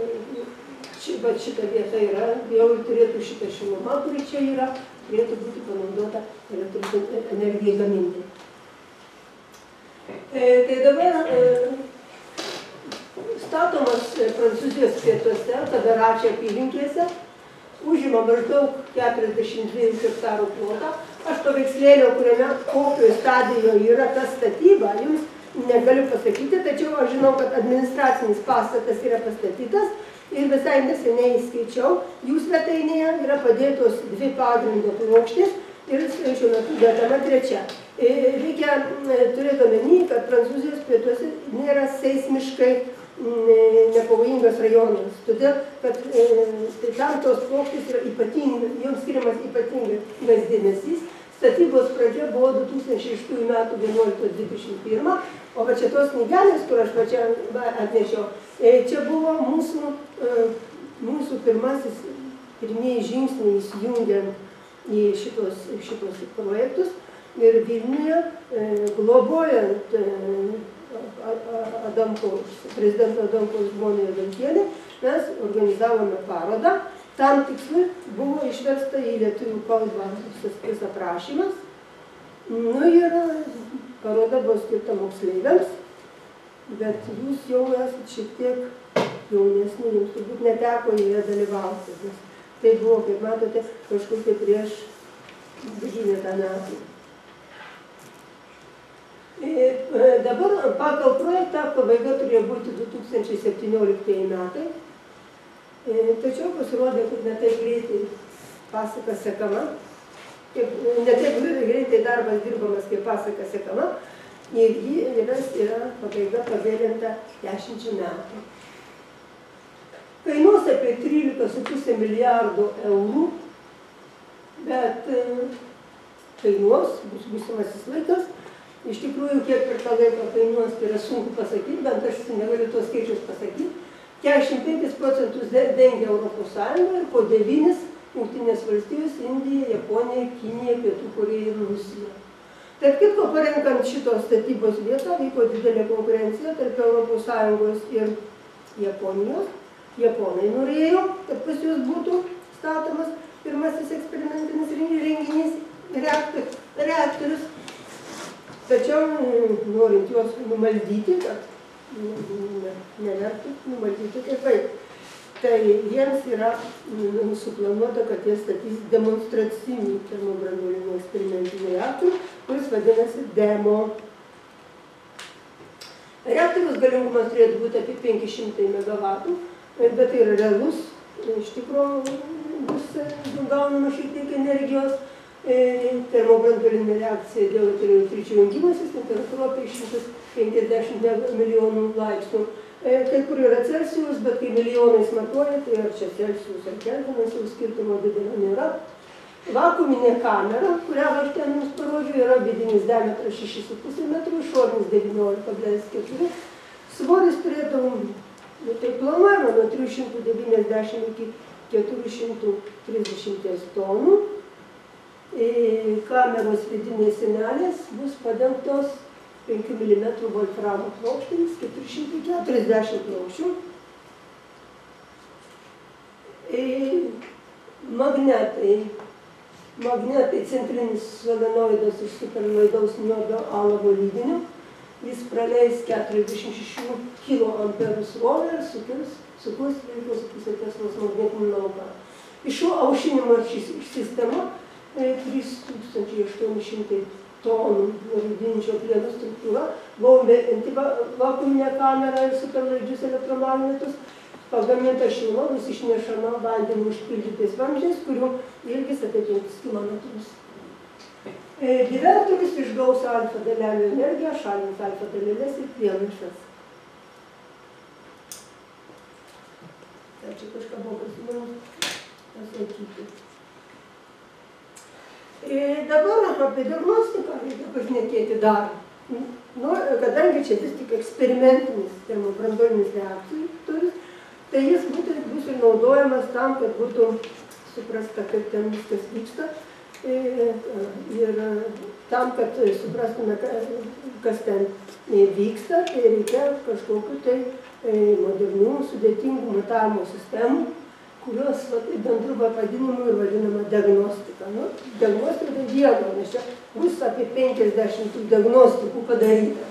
šita vieta yra, jau turėtų šitą šilumą, kuri čia yra, turėtų būti panaudota elektros energijai gaminti. Tai dabar statomas Prancūzijos pietuose, Kadaračio apylinkėse, užima maždaug keturiasdešimt dviejų hektarų plotą. Aš paveikslėlio, kuriame kokioje stadijoje yra ta statyba, jums negaliu pasakyti, tačiau aš žinau, kad administracinis pastatas yra pastatytas ir visai neseniai skaičiau, jų svetainėje yra padėtos dvi pagrindo plokštės ir šiuo metu dedama trečia. Reikia turėti omeny, kad Prancūzijos pietuose nėra seismiškai nepavojingas rajonas, todėl, kad tai tam tos plokštės yra ypatingas, joms skiriamas ypatingas dėmesys. Statybos pradžia buvo du tūkstančiai šeštųjų metų vienuoliktos dvidešimt pirmą, o va čia tos knygelės, kur aš va čia atnešiau, čia buvo mūsų, mūsų pirmasis, pirmieji žingsniai įsijungiant į šitos, šitos projektus. Ir Vilniuje, globojant Adamkaus, prezidento Adamkaus žmonę Adamkienę, mes organizavome parodą. Tam tikslui buvo išversta į lietuvių kalbą tas aprašymas. Nu ir paroda buvo skirta moksleiviams, bet jūs jau esate šiek tiek jaunesni, jums turbūt neteko joje dalyvauti. Tai buvo, kaip matote, kažkur tai prieš dvylika metų. Dabar pagal projektą pabaiga turėjo būti du tūkstančiai septynioliktieji metai. Tačiau pasirodė, kad ne taip greitai pasaka sekama, ne taip greitai darbas dirbamas, kaip pasaka sekama, ir jį yra pabaiga pavėlinta dešimčia metų. Kainuos apie trylika su puse milijardų eurų, bet kainuos, bus būsimasis laikas. Iš tikrųjų, kiek per tą laiką kainuos, tai yra sunku pasakyti, bent aš negaliu tos skaičius pasakyti. keturiasdešimt penkis procentus dengia Europos Sąjunga ir po devynis Jungtinės valstijos, Indija, Japonija, Kinija, Pietų Korėja ir Rusija. Tarp kitko, parenkant šitos statybos vietą, vyko didelė konkurencija tarp Europos Sąjungos ir Japonijos. Japonai norėjo, kad pas juos būtų statomas pirmasis eksperimentinis renginys reaktorius. Tačiau, norint juos numaldyti, kad nevertų numaldyti kaip vaik. Tai jiems yra suplanuota, kad jie statys demonstracinį termobranduolinį eksperimentinį reaktorių, kuris vadinasi DEMO. Reaktoriaus galingumas turėtų būti apie penki šimtai megavatų, bet tai yra realus, iš tikrųjų bus gaunama šiek tiek energijos. termobranduolinė reakcija deuterio tričio jungimasis, temperatūra apie šimtas penkiasdešimt milijonų laipsnių. Kai kur yra Celsijus, bet kai milijonais matuoja, tai ar čia Celsijus ar Kelvinas, jau skirtumo didelio nėra. Vakuuminė kamera, kurią aš ten jums parodžiu, yra vidinis diametras šeši su puse metrų, išorinis devyniolika kablelis keturi. Svoris turėtų, nu, tai planuojama, nuo trijų šimtų devyniasdešimt iki keturių šimtų trisdešimties tonų. Kameros vidinės sienelės bus padengtos penkių milimetrų volframo plokštėmis, keturi šimtai keturiasdešimt plokščių. Magnetai. Magnetai centrinis solenoidas iš superlaidaus niobio alavo lydinio. Jis praleis keturiasdešimt šešių kiloamperų srovę ir sukurs sukurs dvylika su puse teslos magnetinį lauką. Iš šio aušinimo sistema trys tūkstančiai aštuoni šimtai tonų rūdinčio plieno struktūra, vakuuminė kamera ir superlaidžius elektromagnetus, pagaminta šiluma bus išnešama vandeniu užpildytais vamzdžiais, kurių ilgis apie penkis kilometrus. Divertorius išgaus alfa dalelių energiją, šalins alfa daleles ir priemaišas. Tai čia kažką buvo pasiūlymus pasakyti. Dabar apie diagnostiką reikia pašnekėti dar. Nu, kadangi čia vis tik eksperimentinis termobranduolinis reaktorius, tai jis būtent bus ir naudojamas tam, kad būtų suprasta, kaip ten viskas vyksta. Ir tam, kad suprastume, kas ten vyksta, tai reikia kažkokiu tai modernių, sudėtingų matavimo sistemų, kurios bendru pavadinimu ir vadinama diagnostika. Nu, diagnostika tai vieno, nes čia bus apie penkiasdešimt diagnostikų padaryta.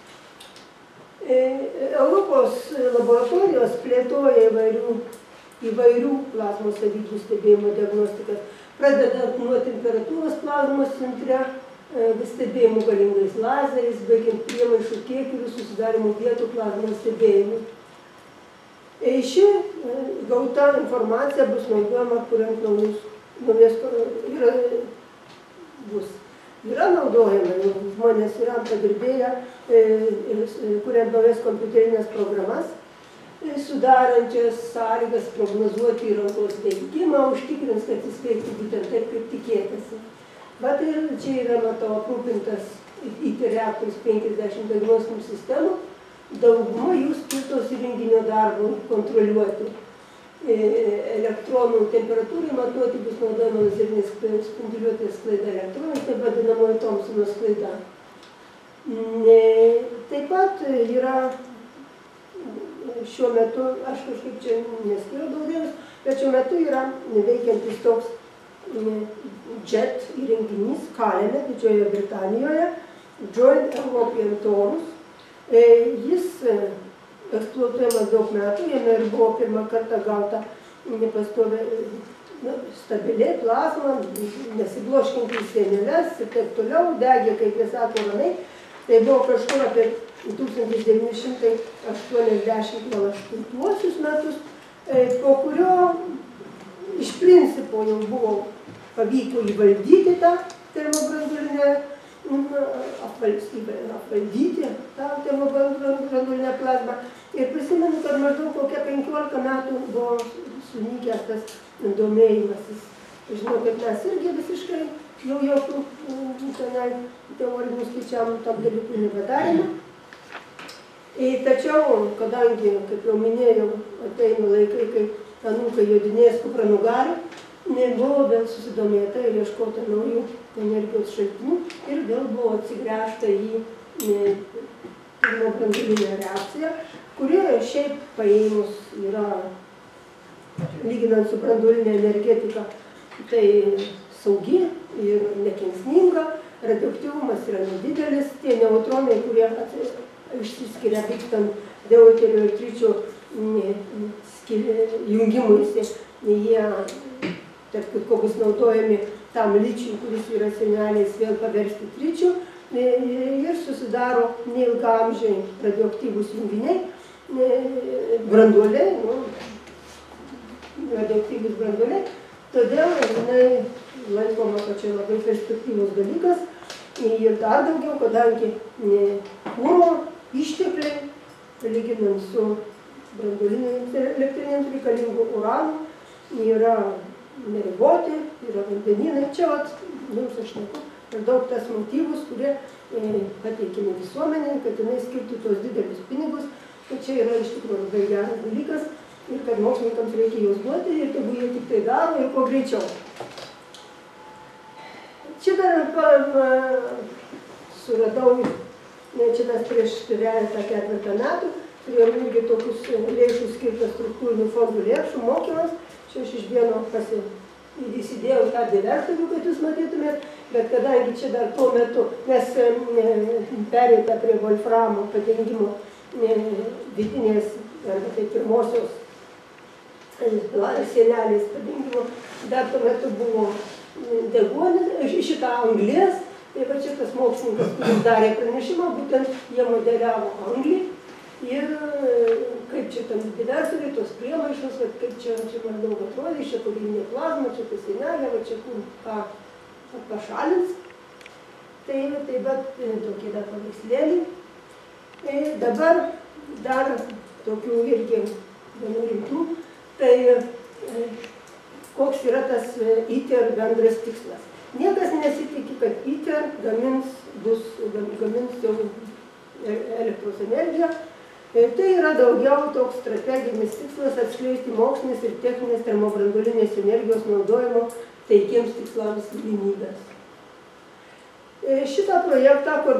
Europos laboratorijos plėtoja įvairių, įvairių plazmos savybių stebėjimo diagnostikas, pradedant nuo temperatūros plazmos centre, stebėjimų galingais lazeriais, baigiant priemaišų kiekių ir susidarymų vietų plazmos stebėjimų. Ši gauta informacija bus naudojama, kuriant naujus, naujas, yra, bus, yra naudojama, žmonės yra padirbėję, kuriant naujas kompiuterinės programas, sudarančias sąlygas prognozuoti įrangos veikimą, užtikrins, kad jis veiktų būtent taip, kaip tikėtasi. Bet ir čia yra, matau, aprūpintas ITER reaktorius penkiasdešimt diagnostinių sistemų. Dauguma jų skirtos įrenginio darbui kontroliuoti. Elektronų temperatūrai matuoti bus naudojama lazerinės spinduliuotės sklaida elektronai, taip vadinamoji Thomsono sklaida. Taip pat yra šiuo metu, aš kažkaip čia neskiriu daug dėmesio, bet šiuo metu yra veikiantis toks JET įrenginys Kalene, Didžiojoje Britanijoje, Joint European Torus. Jis eksploatuojamas daug metų, jame ir buvo pirmą kartą gauta nepastovė, nu, stabiliai plazma, nesibloškinti sieneles ir taip toliau, degė, kaip jie sako, ramiai. Tai buvo kažkur apie tūkstantis devyni šimtai aštuoniasdešimt aštuntuosius metus, po kurio iš principo jau buvo pavyko įvaldyti tą termobranduolinę apvaldyti tą termobranduolinę plazmą. Ir prisimenu, kad maždaug kokia penkiolika metų buvo sunykęs tas domėjimasis. Žinau, kad mes irgi visiškai jau jokių teorinių skaičiavimų tam dalykų nebedarėme. Tačiau, kadangi, kaip jau minėjau, ateina laikai, kai anūkai jodinės kupranugarių, nebuvo vėl susidomėta ir ieškota naujų energijos šaltinių ir vėl buvo atsigręžta į termobranduolinę reakciją, kuri šiaip paėmus yra, lyginant su branduolinė energetika, tai saugi ir nekenksminga, radioaktyvumas yra nedidelis, tie neutronai, kurie išsiskiria vykstant deuterio ir tričio jungimuisi, jie, tarp kitko, bus naudojami tam ličiui, kuris yra sieneliais, vėl paversti tričiu ir susidaro neilgaamžiai radioaktyvūs junginiai, branduoliai, nu, radioaktyvūs branduoliai, todėl jinai laikoma, kad čia labai perspektyvus dalykas. Ir dar daugiau, kadangi kuro ištekliai, lyginant su branduolinėmis elektrinėms reikalingų uranų, yra neriboti, yra vandenynai. Čia, vat, jums aš neku, ir daug tas motyvus, kurie pateikime visuomenė, kad jinai skirtų tos didelius pinigus. Tai čia yra iš tikrųjų labai geras dalykas ir kad mokslininkams reikia juos duoti ir tegu jie tik tai daro ir kuo greičiau. Čia dar suradau, čia mes prieš trejetą ketvirtą metų turėjom irgi tokius lėšų skirtas struktūrinių fondų lėšų mokymas. Čia aš iš vieno pasi įsidėjau tą divertorių, kad jūs matytumėt, bet kadangi čia dar tuo metu, nes perėta prie volframo padengimo vidinės, arba tai pirmosios sienelės padengimo, dar tuo metu buvo deguonis, šitą anglės, tai va čia tas mokslininkas, kuris darė pranešimą, būtent jie modeliavo anglį ir kaip čia tam divertoriai, tos priemaišos, kaip čia, čia maždaug atrodė, čia pagrindinė plazma, čia ta sienelė, va čia kur ką pašalins. Tai, tai bet tokie dar paveikslėliai. Dabar dar tokių irgi vienų rimtų, tai koks yra tas ITER bendras tikslas. Niekas nesitikė, kad ITER gamins, bus, gamins jau elektros energiją. Tai yra daugiau toks strateginis tikslas atskleisti mokslinės ir techninės termobranduolinės energijos naudojimo taikiems tikslams galimybes. Šitą projektą, kur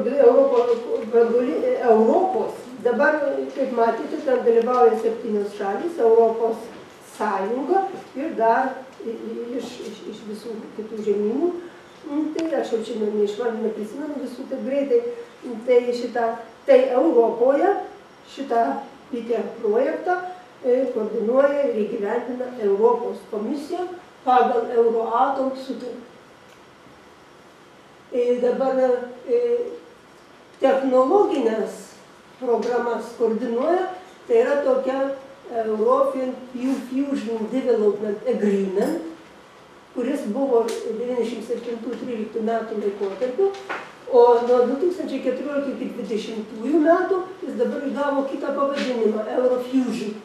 Europos, dabar, kaip matėte, ten dalyvauja septynios šalys, Europos Sąjunga ir dar iš, iš, iš visų kitų žemynų. Tai aš jau čia neišmanu, neprisimenu visų taip greitai. Tai, šitą, tai Europoje šitą ITER projektą koordinuoja ir įgyvendina Europos komisija pagal Euratom sutartį. Dabar technologinės programas koordinuoja, tai yra tokia European Fusion Development Agreement, kuris buvo devyniasdešimt septintų tryliktų metų laikotarpiu, o nuo du tūkstančiai keturioliktų iki dvidešimtųjų metų jis dabar įgavo kitą pavadinimą – Eurofusion.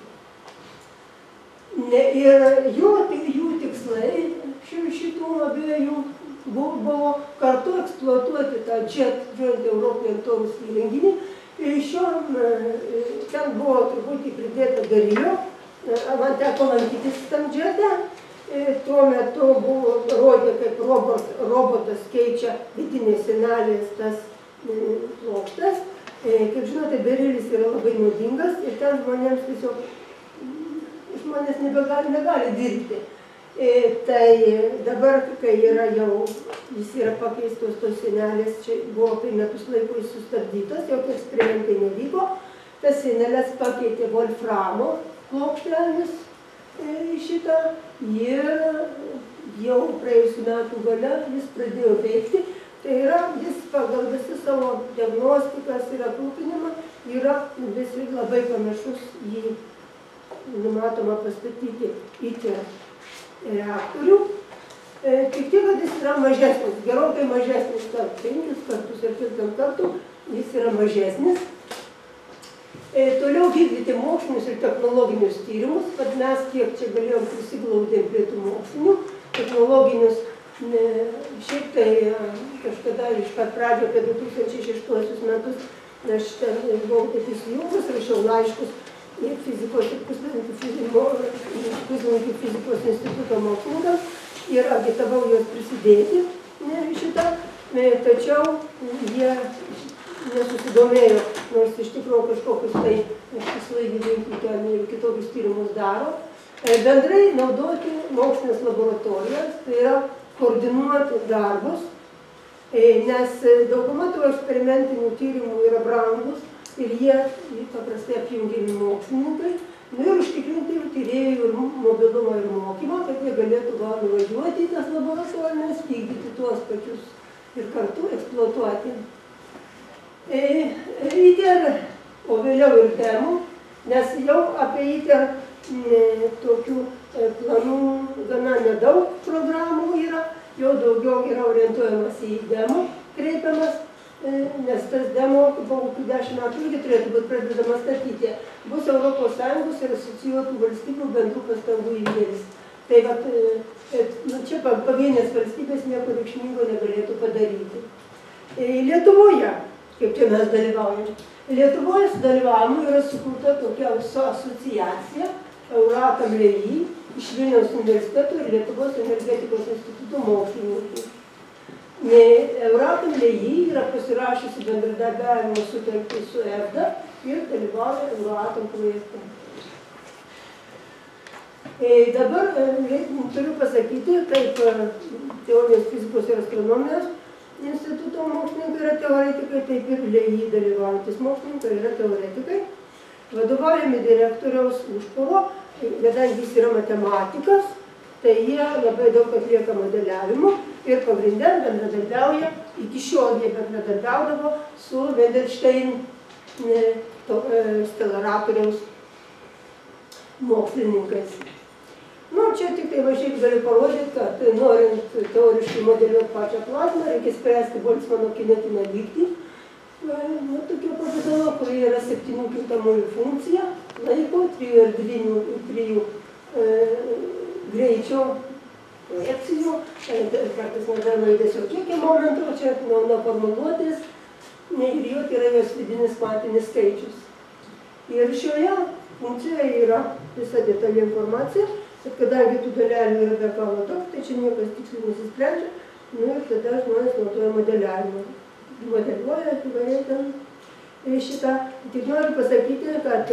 Ir jų, jų tikslai šitų abiejų buvo kartu eksploatuoti tą JET, Joint European Torus įrenginį. Šio, ten buvo truputį pridėta dalyjo, man teko lankytis tam JET-e. Tuo metu buvo rodė, kaip robot, robotas keičia vidinės sienelės tas plokštes. Kaip žinote, berilis yra labai naudingas ir ten žmonėms tiesiog, žmonės nebegali, negali dirbti. Tai dabar, kai yra jau, jis yra pakeistos tos sienelės, čia buvo per metus laikų sustabdytas, jokie eksperimentai nevyko, tas sienelės pakeitė volframo plokštelėmis šitą ir jau praėjusių metų gale jis pradėjo veikti. Tai yra, jis pagal visi savo diagnostikas ir aprūpinimą yra visi labai panašus į numatomą pastatyti ITER reaktorių. Tik tiek, kad jis yra mažesnis, gerokai mažesnis, tarp penkis kartus ir penkiasdešimt kartų, jis yra mažesnis. Toliau vykdyti mokslinius ir technologinius tyrimus, kad mes kiek čia galėjom prisiglaudėm prie tų mokslinių, technologinius, šiaip tai kažkada iš pat pradžio apie du tūkstančiai šeštuosius metus aš ten buvau taip įsijungus, rašiau laiškus ir fizikos ir puslaidininkių fizikos instituto mokslininkams ir agitavau juos prisidėti šitą, tačiau jie nesusidomėjo, nors iš tikrųjų kažkokius tai puslaidininkių ten ir kitokius tyrimus daro. Bendrai naudoti mokslinės laboratorijas, tai yra koordinuoti darbus, nes dauguma tų eksperimentinių tyrimų yra brangus ir jie paprastai apjungiami mokslininkai, ir užtikrinti ir tyrėjų ir mobilumą ir mokymą, kad jie galėtų gal nuvažiuoti į tas laboratorijas, vykdyti tuos pačius ir kartu eksploatuoti. ITER, o vėliau ir temų, nes jau apie ITER tokių planų gana nedaug programų yra, jau daugiau yra orientuojamas į demo kreipiamas, nes tas demo po kokių dešimt metų irgi turėtų būti pradedama statyti. Bus Europos Sąjungos ir asocijuotų valstybių bendrų pastangų įvėlis. Tai vat, nu, čia pavienės valstybės nieko reikšmingo negalėtų padaryti. Lietuvoje, kaip čia mes dalyvaujame, Lietuvoje sudalyvavimu yra sukurta tokia asociacija Euratom L E I iš Vilniaus universiteto ir Lietuvos energetikos instituto mokslininkų. Euratom L E I yra pasirašusi bendradarbiavimo sutartį su E F D A ir dalyvauja Euratom projekte. Dabar turiu pasakyti, kaip teorijos fizikos ir astronomijos instituto mokslininkai yra teoretikai, taip ir L E I dalyvaujantis mokslininkai yra teoretikai. Vadovaujami direktoriaus Užpuro, kadangi jis yra matematikas, tai jie labai daug atlieka modeliavimo ir pagrinde bendradarbiauja, iki šiol jie bendradarbiaudavo su Wendelstein stelaratoriaus mokslininkais. Nu, čia tik tai va šiaip galiu parodyti, kad norint teoriškai modeliuoti pačią plazmą, reikia spręsti Boltzmano kinetinę lygtį. Nu, tokio pavidalo, kurie yra septynių kintamųjų funkcija, laiko, trijų erdvinių ir trijų e, greičio projekcijų, kartais nedaroma judesio kiekio momento, čia nuo, nuo formuluotės, ir jo yra jos vidinis kvantinis skaičius. Ir šioje funkcijoje yra visa detali informacija, bet kadangi tų dalelių yra be galo daug, tai čia niekas tiksliai nesisprendžia, nu ir tada žmonės naudoja modeliavimą. Modeliuoja įvairiai ten šitą. Tik noriu pasakyti, kad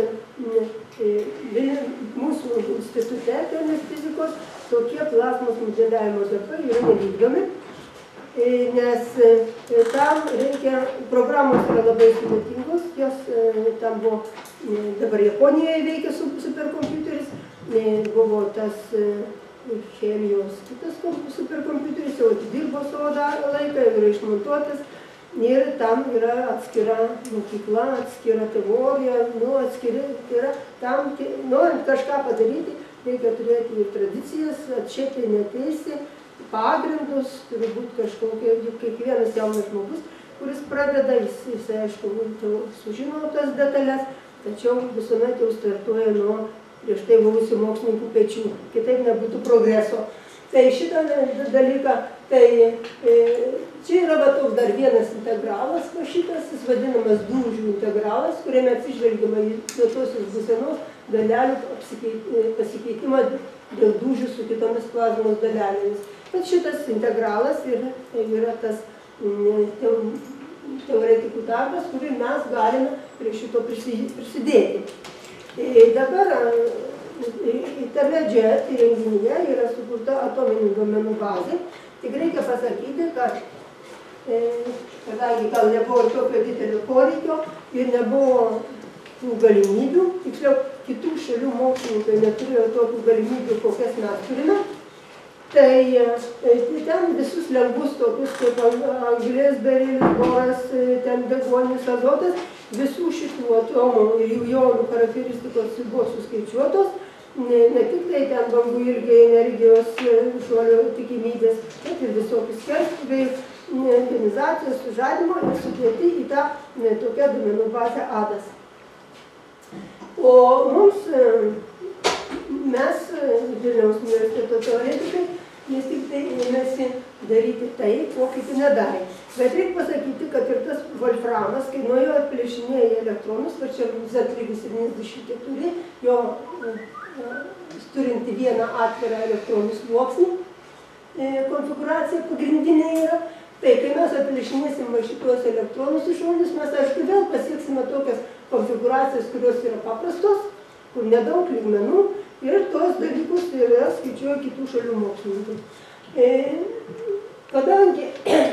mūsų institute teorinės fizikos tokie plazmos modeliavimo darbai yra nevykdomi, nes tam reikia, programos yra labai sudėtingos, jos tam buvo, dabar Japonijoje veikia superkompiuteris, buvo tas chemijos kitas superkompiuteris, jau atidirbo savo laiką, yra išmontuotas. Ir tam yra atskira mokykla, atskira teorija, nu, atskiri, tai yra tam, norint kažką padaryti, reikia turėti ir tradicijas, atšėti neteisi, pagrindus, turi būti kažkokie, kiekvienas jaunas žmogus, kuris pradeda, jis, jis aišku, sužino tas detalės, tačiau visuomet jau startuoja nuo prieš tai buvusių mokslininkų pečių, kitaip nebūtų progreso. Tai šitą dalyką, tai čia yra va toks dar vienas integralas, va šitas, jis vadinamas dūžių integralas, kuriame atsižvelgiama į kietosios būsenos dalelių pasikeitimą dėl dūžių su kitomis plazmos dalelėmis. Bet šitas integralas yra, yra tas teoretikų darbas, kurį mes galime prie šito prisidėti. Dabar tame džet įrenginyje yra sukurta atominių duomenų bazė. Tik reikia pasakyti, kad kadangi gal nebuvo tokio didelio poreikio ir nebuvo tų galimybių, tiksliau kitų šalių mokslininkai neturėjo tokių galimybių, kokias mes turime, tai ten visus lengvus tokius kaip anglies, berilis, boras, ten deguonis, azotas, visų šitų atomų ir jų jonų charakteristikos buvo suskaičiuotos, ne, ne tik tai ten bangų irgi energijos šuolio tikimybės, bet ir visokius skerstuviai, ionizacijos, sužadimo ir sudėti į tą ne, tokią duomenų bazę adas. O mums, mes, Vilniaus universiteto teoretikai, nes tik tai ėmėsi daryti tai, ko kiti nedarė. Bet reikia pasakyti, kad ir tas Wolframas, kai nuo jo atplėšinėja elektronus, va čia Z lygus septyniasdešimt keturi, jo turinti vieną atvirą elektronų sluoksnį, konfiguracija pagrindinė yra, tai kai mes atplėšinėsim šitos elektronus iš šonus, mes aišku vėl pasieksime tokias konfiguracijas, kurios yra paprastos, kur nedaug lygmenų, ir tos dalykus yra skaičiuoja kitų šalių mokslininkai. Kadangi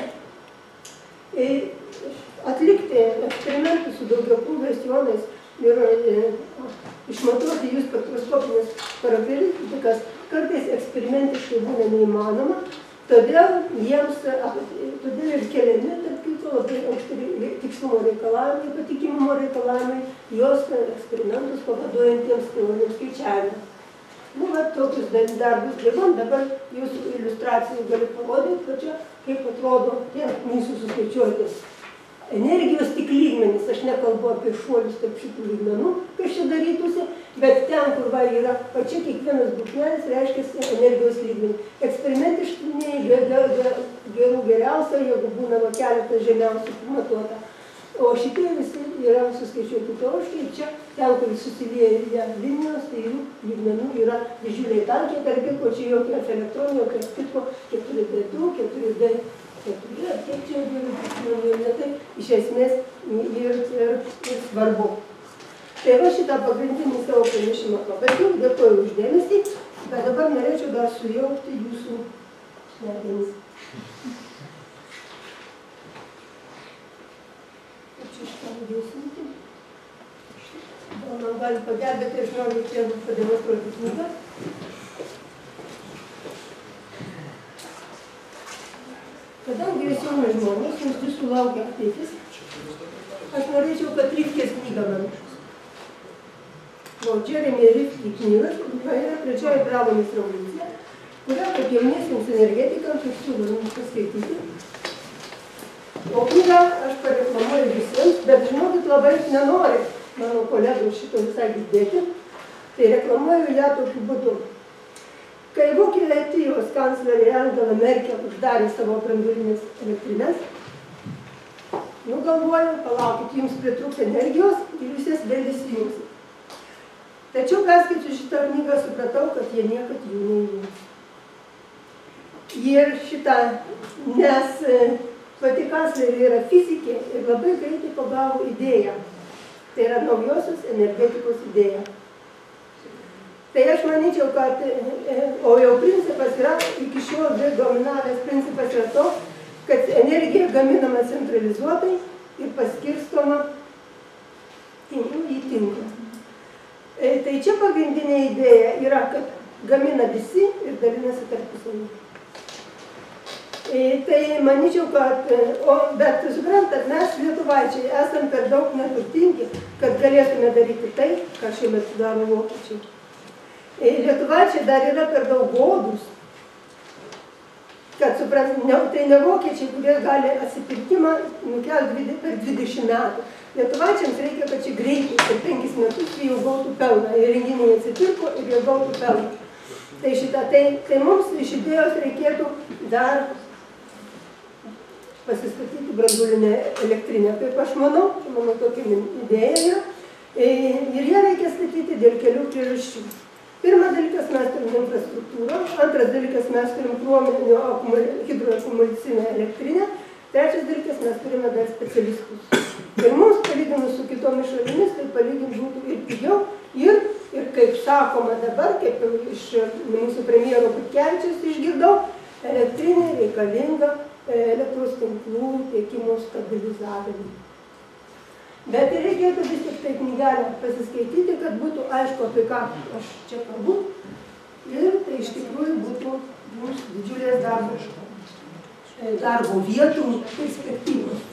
atlikti eksperimentų su daugiakrūviais jonais ir išmatuoti jų spektroskopinės charakteristikas kartais eksperimentiškai būna neįmanoma, todėl jiems todėl ir keliami, tarp kitko, labai aukšti tikslumo reikalavimai, patikimumo reikalavimai, jos eksperimentus pavaduojantiems teoriniams skaičiavimams. Nu, va, tokius darbus dirbam, dabar jūsų iliustracijų galiu parodyti, kad čia kaip atrodo tie mūsų suskaičiuotis energijos tik lygmenys. Aš nekalbu apie šuolius tarp šitų lygmenų, kas čia darytųsi, bet ten, kur va yra, o čia kiekvienas brūkšnelis reiškia energijos lygmenį. Eksperimentiškai gerų geriausia, jeigu būna va keletas žemiausių pamatuota. O šitie visi yra suskaičiuoti teoriškai, čia ten, kur susilieja linijos, tai jų lygmenų yra didžiuliai tankiai, tarp kitko, čia jokio elektronio, tarp kitko keturi D du, keturi D keturi, ar kiek čia jau tai iš esmės ir, ir, ir svarbu. Tai va šitą pagrindinį savo pranešimą pabaigiau, dėkoju už dėmesį, bet dabar norėčiau dar sujaukti jūsų smegenis. Čia šitą dėsinti. Gal man gali pagelbėti, aš noriu čia pademonstruoti knygą. Kadangi visi jauni žmonės, mums visų laukia ateitis, aš norėčiau, kad Rifkės knygą man. O Jeremy Rifkė knygas, tai yra trečioji pramonės revoliucija, kurią kaip jauniesiems energetikams aš siūlau mums paskaityti. O knygą aš pareklamuoju visiems, bet žinokit labai nenori mano kolegų šito visai girdėti, tai reklamuoju ją tokiu būdu. Kai Vokietijos kanclerė Angela Merkel uždarė savo branduolines elektrines, nu galvoju, palaukit, jums pritrūks energijos ir jūs jas vėl įsijungsit. Tačiau perskaičiu šitą knygą, supratau, kad jie niekad jų neįjungs. Ir šitą, nes pati kanclerė yra fizikė ir labai greitai pagavo idėją. Tai yra naujosios energetikos idėja. Tai aš manyčiau, kad, o jau principas yra, iki šiol dominavęs principas yra to, kad energija gaminama centralizuotai ir paskirstoma į tinklą. Tai čia pagrindinė idėja yra, kad gamina visi ir dalinasi tarpusavy. Tai manyčiau, kad, o, bet suprantat, mes lietuvaičiai esam per daug neturtingi, kad galėtume daryti tai, ką šiuo metu daro vokiečiai. Lietuvaičiai dar yra per daug godūs, kad suprantat, ne, tai ne vokiečiai, kurie gali atsipirkimą nukelti per dvidešimt metų. Lietuvaičiams reikia, kad čia greitai, per penkis metus jie jau gautų pelną. Ir renginiai atsipirko ir jie gautų pelną. Tai šitą, tai, tai mums iš idėjos reikėtų dar pasistatyti branduolinę elektrinę. Kaip aš manau, mano tokia idėja yra. Ir ją reikia statyti dėl kelių priežasčių. Pirmas dalykas, mes turim infrastruktūrą. Antras dalykas, mes turim krominio hidroakumuliacinę elektrinę. Trečias dalykas, mes turime dar specialistus. Ir mums, palyginus su kitomis šalimis, tai palyginti būtų ir pigiau. Ir, ir kaip sakoma dabar, kaip iš mūsų premjero Butkevičiaus išgirdau, elektrinė reikalinga elektros tinklų tiekimo stabilizavimui. Bet ir reikėtų vis tik tai knygelę pasiskaityti, kad būtų aišku, apie ką aš čia kalbu. Ir tai iš tikrųjų būtų mums didžiulės darbo, darbo vietų perspektyvos.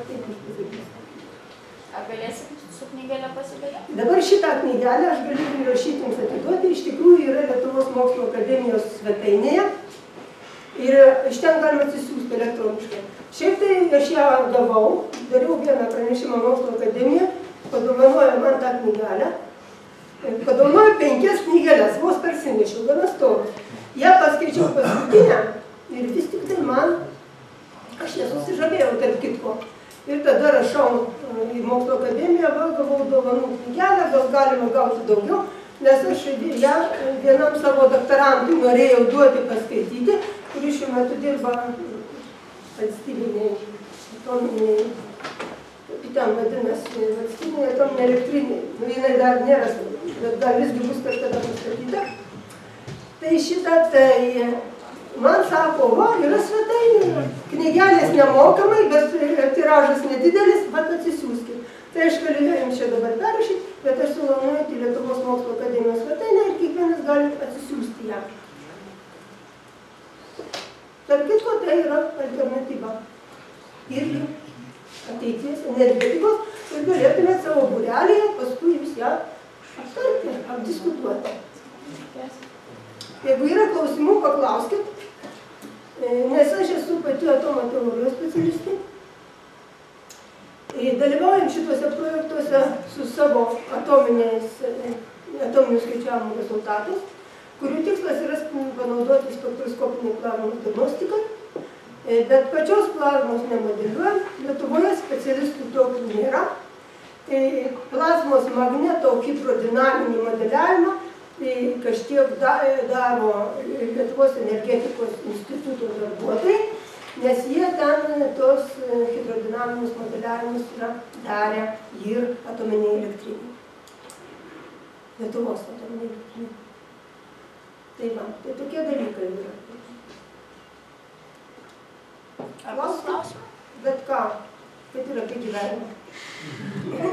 Ar galėsim su knygelė pasidaryti? Dabar šitą knygelę aš galiu įrašyti jums atiduoti. Iš tikrųjų yra Lietuvos mokslo akademijos svetainėje. Ir iš ten galima atsisiųsti elektroniškai. Šiaip tai aš ją gavau, dariau vieną pranešimą mokslo akademiją, padovanojo man tą knygelę. Padovanojo penkias knygelės, vos parsinešiau, gana storos. Ją paskaičiau paskutinę ir vis tik tai man, aš ją susižavėjau tarp kitko. Ir tada rašau į mokslo akademiją, va, gavau dovanų knygelę, gal galima gauti daugiau, nes aš ją vienam savo doktorantui norėjau duoti paskaityti, kuris šiuo metu dirba valstybiniai atominiai, ten vadinasi valstybiniai atominiai elektriniai. Nu, jinai dar nėra, bet dar visgi bus kažkada pastatyta. Tai šitą, tai man sako, va, yra svetainė, knygelės nemokamai, bet tiražas nedidelis, bet atsisiųskit. Tai aš galiu jums čia dabar perrašyti, bet aš siūlau nueiti į Lietuvos mokslo akademijos svetainę ir kiekvienas gali atsisiųsti ją. Tarp kitko, tai yra alternatyva. Irgi ateities energetikos ir galėtume savo būrelėje paskui jūs ją aptarti, apdiskutuoti. Jeigu yra klausimų, paklauskit, nes aš esu pati atomo teorijos specialistė. Dalyvaujam šituose projektuose su savo atominių skaičiavimų rezultatais, kurių tikslas yra panaudoti spektroskopinį plazmos diagnostiką, bet pačios plazmos nemodeliuojam, Lietuvoje specialistų tokių nėra. Plazmos magneto hidrodinaminį modeliavimą kažkiek daro Lietuvos energetikos instituto darbuotojai, nes jie ten tos hidrodinaminius modeliavimus yra darę ir atominiai elektriniai. Lietuvos atominiai elektriniai. Tai va, tai tokie dalykai yra. Ar bus klausimų? Bet ką, kad yra apie gyvenimą.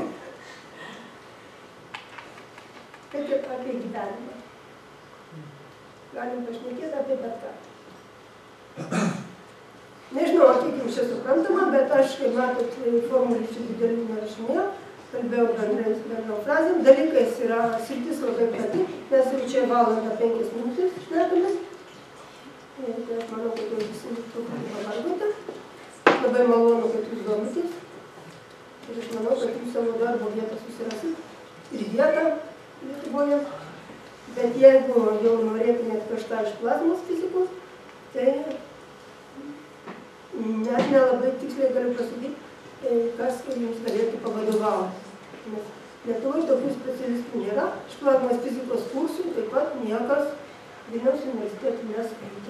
Kad ir apie gyvenimą. Galim pašnekėti apie bet ką. Nežinau, kiek jums čia suprantama, bet aš, kaip matot, formulį čia didelių nerašinėjau, kalbėjau bendrais bendrom frazėm. Dalykais yra sritis labai plati, nes jau čia valandą penkias minutės šnekamės. Tai aš manau, kad jau visi truputį pavargote. Labai malonu, kad jūs domitės. Ir aš manau, kad jūs savo darbo vietą susirasit ir vietą Lietuvoje. Bet jeigu jau norėtumėt kažką iš plazmos fizikos, tai net nelabai tiksliai galiu pasakyti, kas jums galėtų pavadovauti. Nes Lietuvoje tokių specialistų nėra. Iš plazmos fizikos kursų taip pat niekas Vilniaus universitetų neskaito.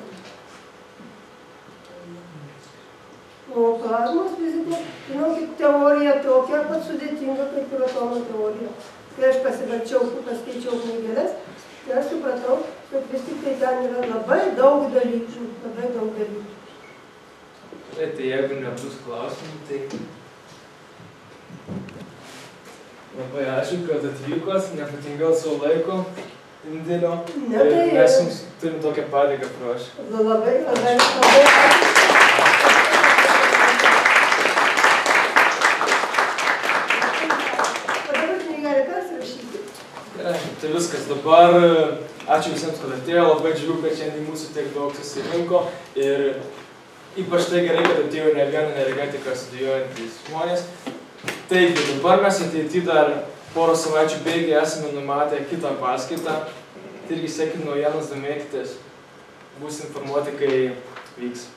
O plazmos fizikos, žinokit, teorija tokia pat sudėtinga, kaip ir atomo teorija. Kai aš pasivarčiau, paskaičiau knygeles, tai aš supratau, kad vis tik tai ten yra labai daug dalykų, labai daug dalykų. Tai, tai jeigu nebus klausimų, tai labai ačiū, kad atvykot, nepatingalt savo laiko indėlio. Ne, tai mes jums turim tokią pareigą, prašau. Labai, labai, labai ačiū. Tai viskas. Dabar ačiū visiems, kad atėjo. Labai džiugu, kad šiandien mūsų tiek daug susirinko. Ir ypač tai gerai, kad atėjo ne vieną energetiką studijuojantys žmonės. Taigi, dabar mes ateity dar porą savaičių bėgiai esame numatę kitą paskaitą. Tai irgi sekit naujienas, domėkitės. Bus informuoti, kai vyks.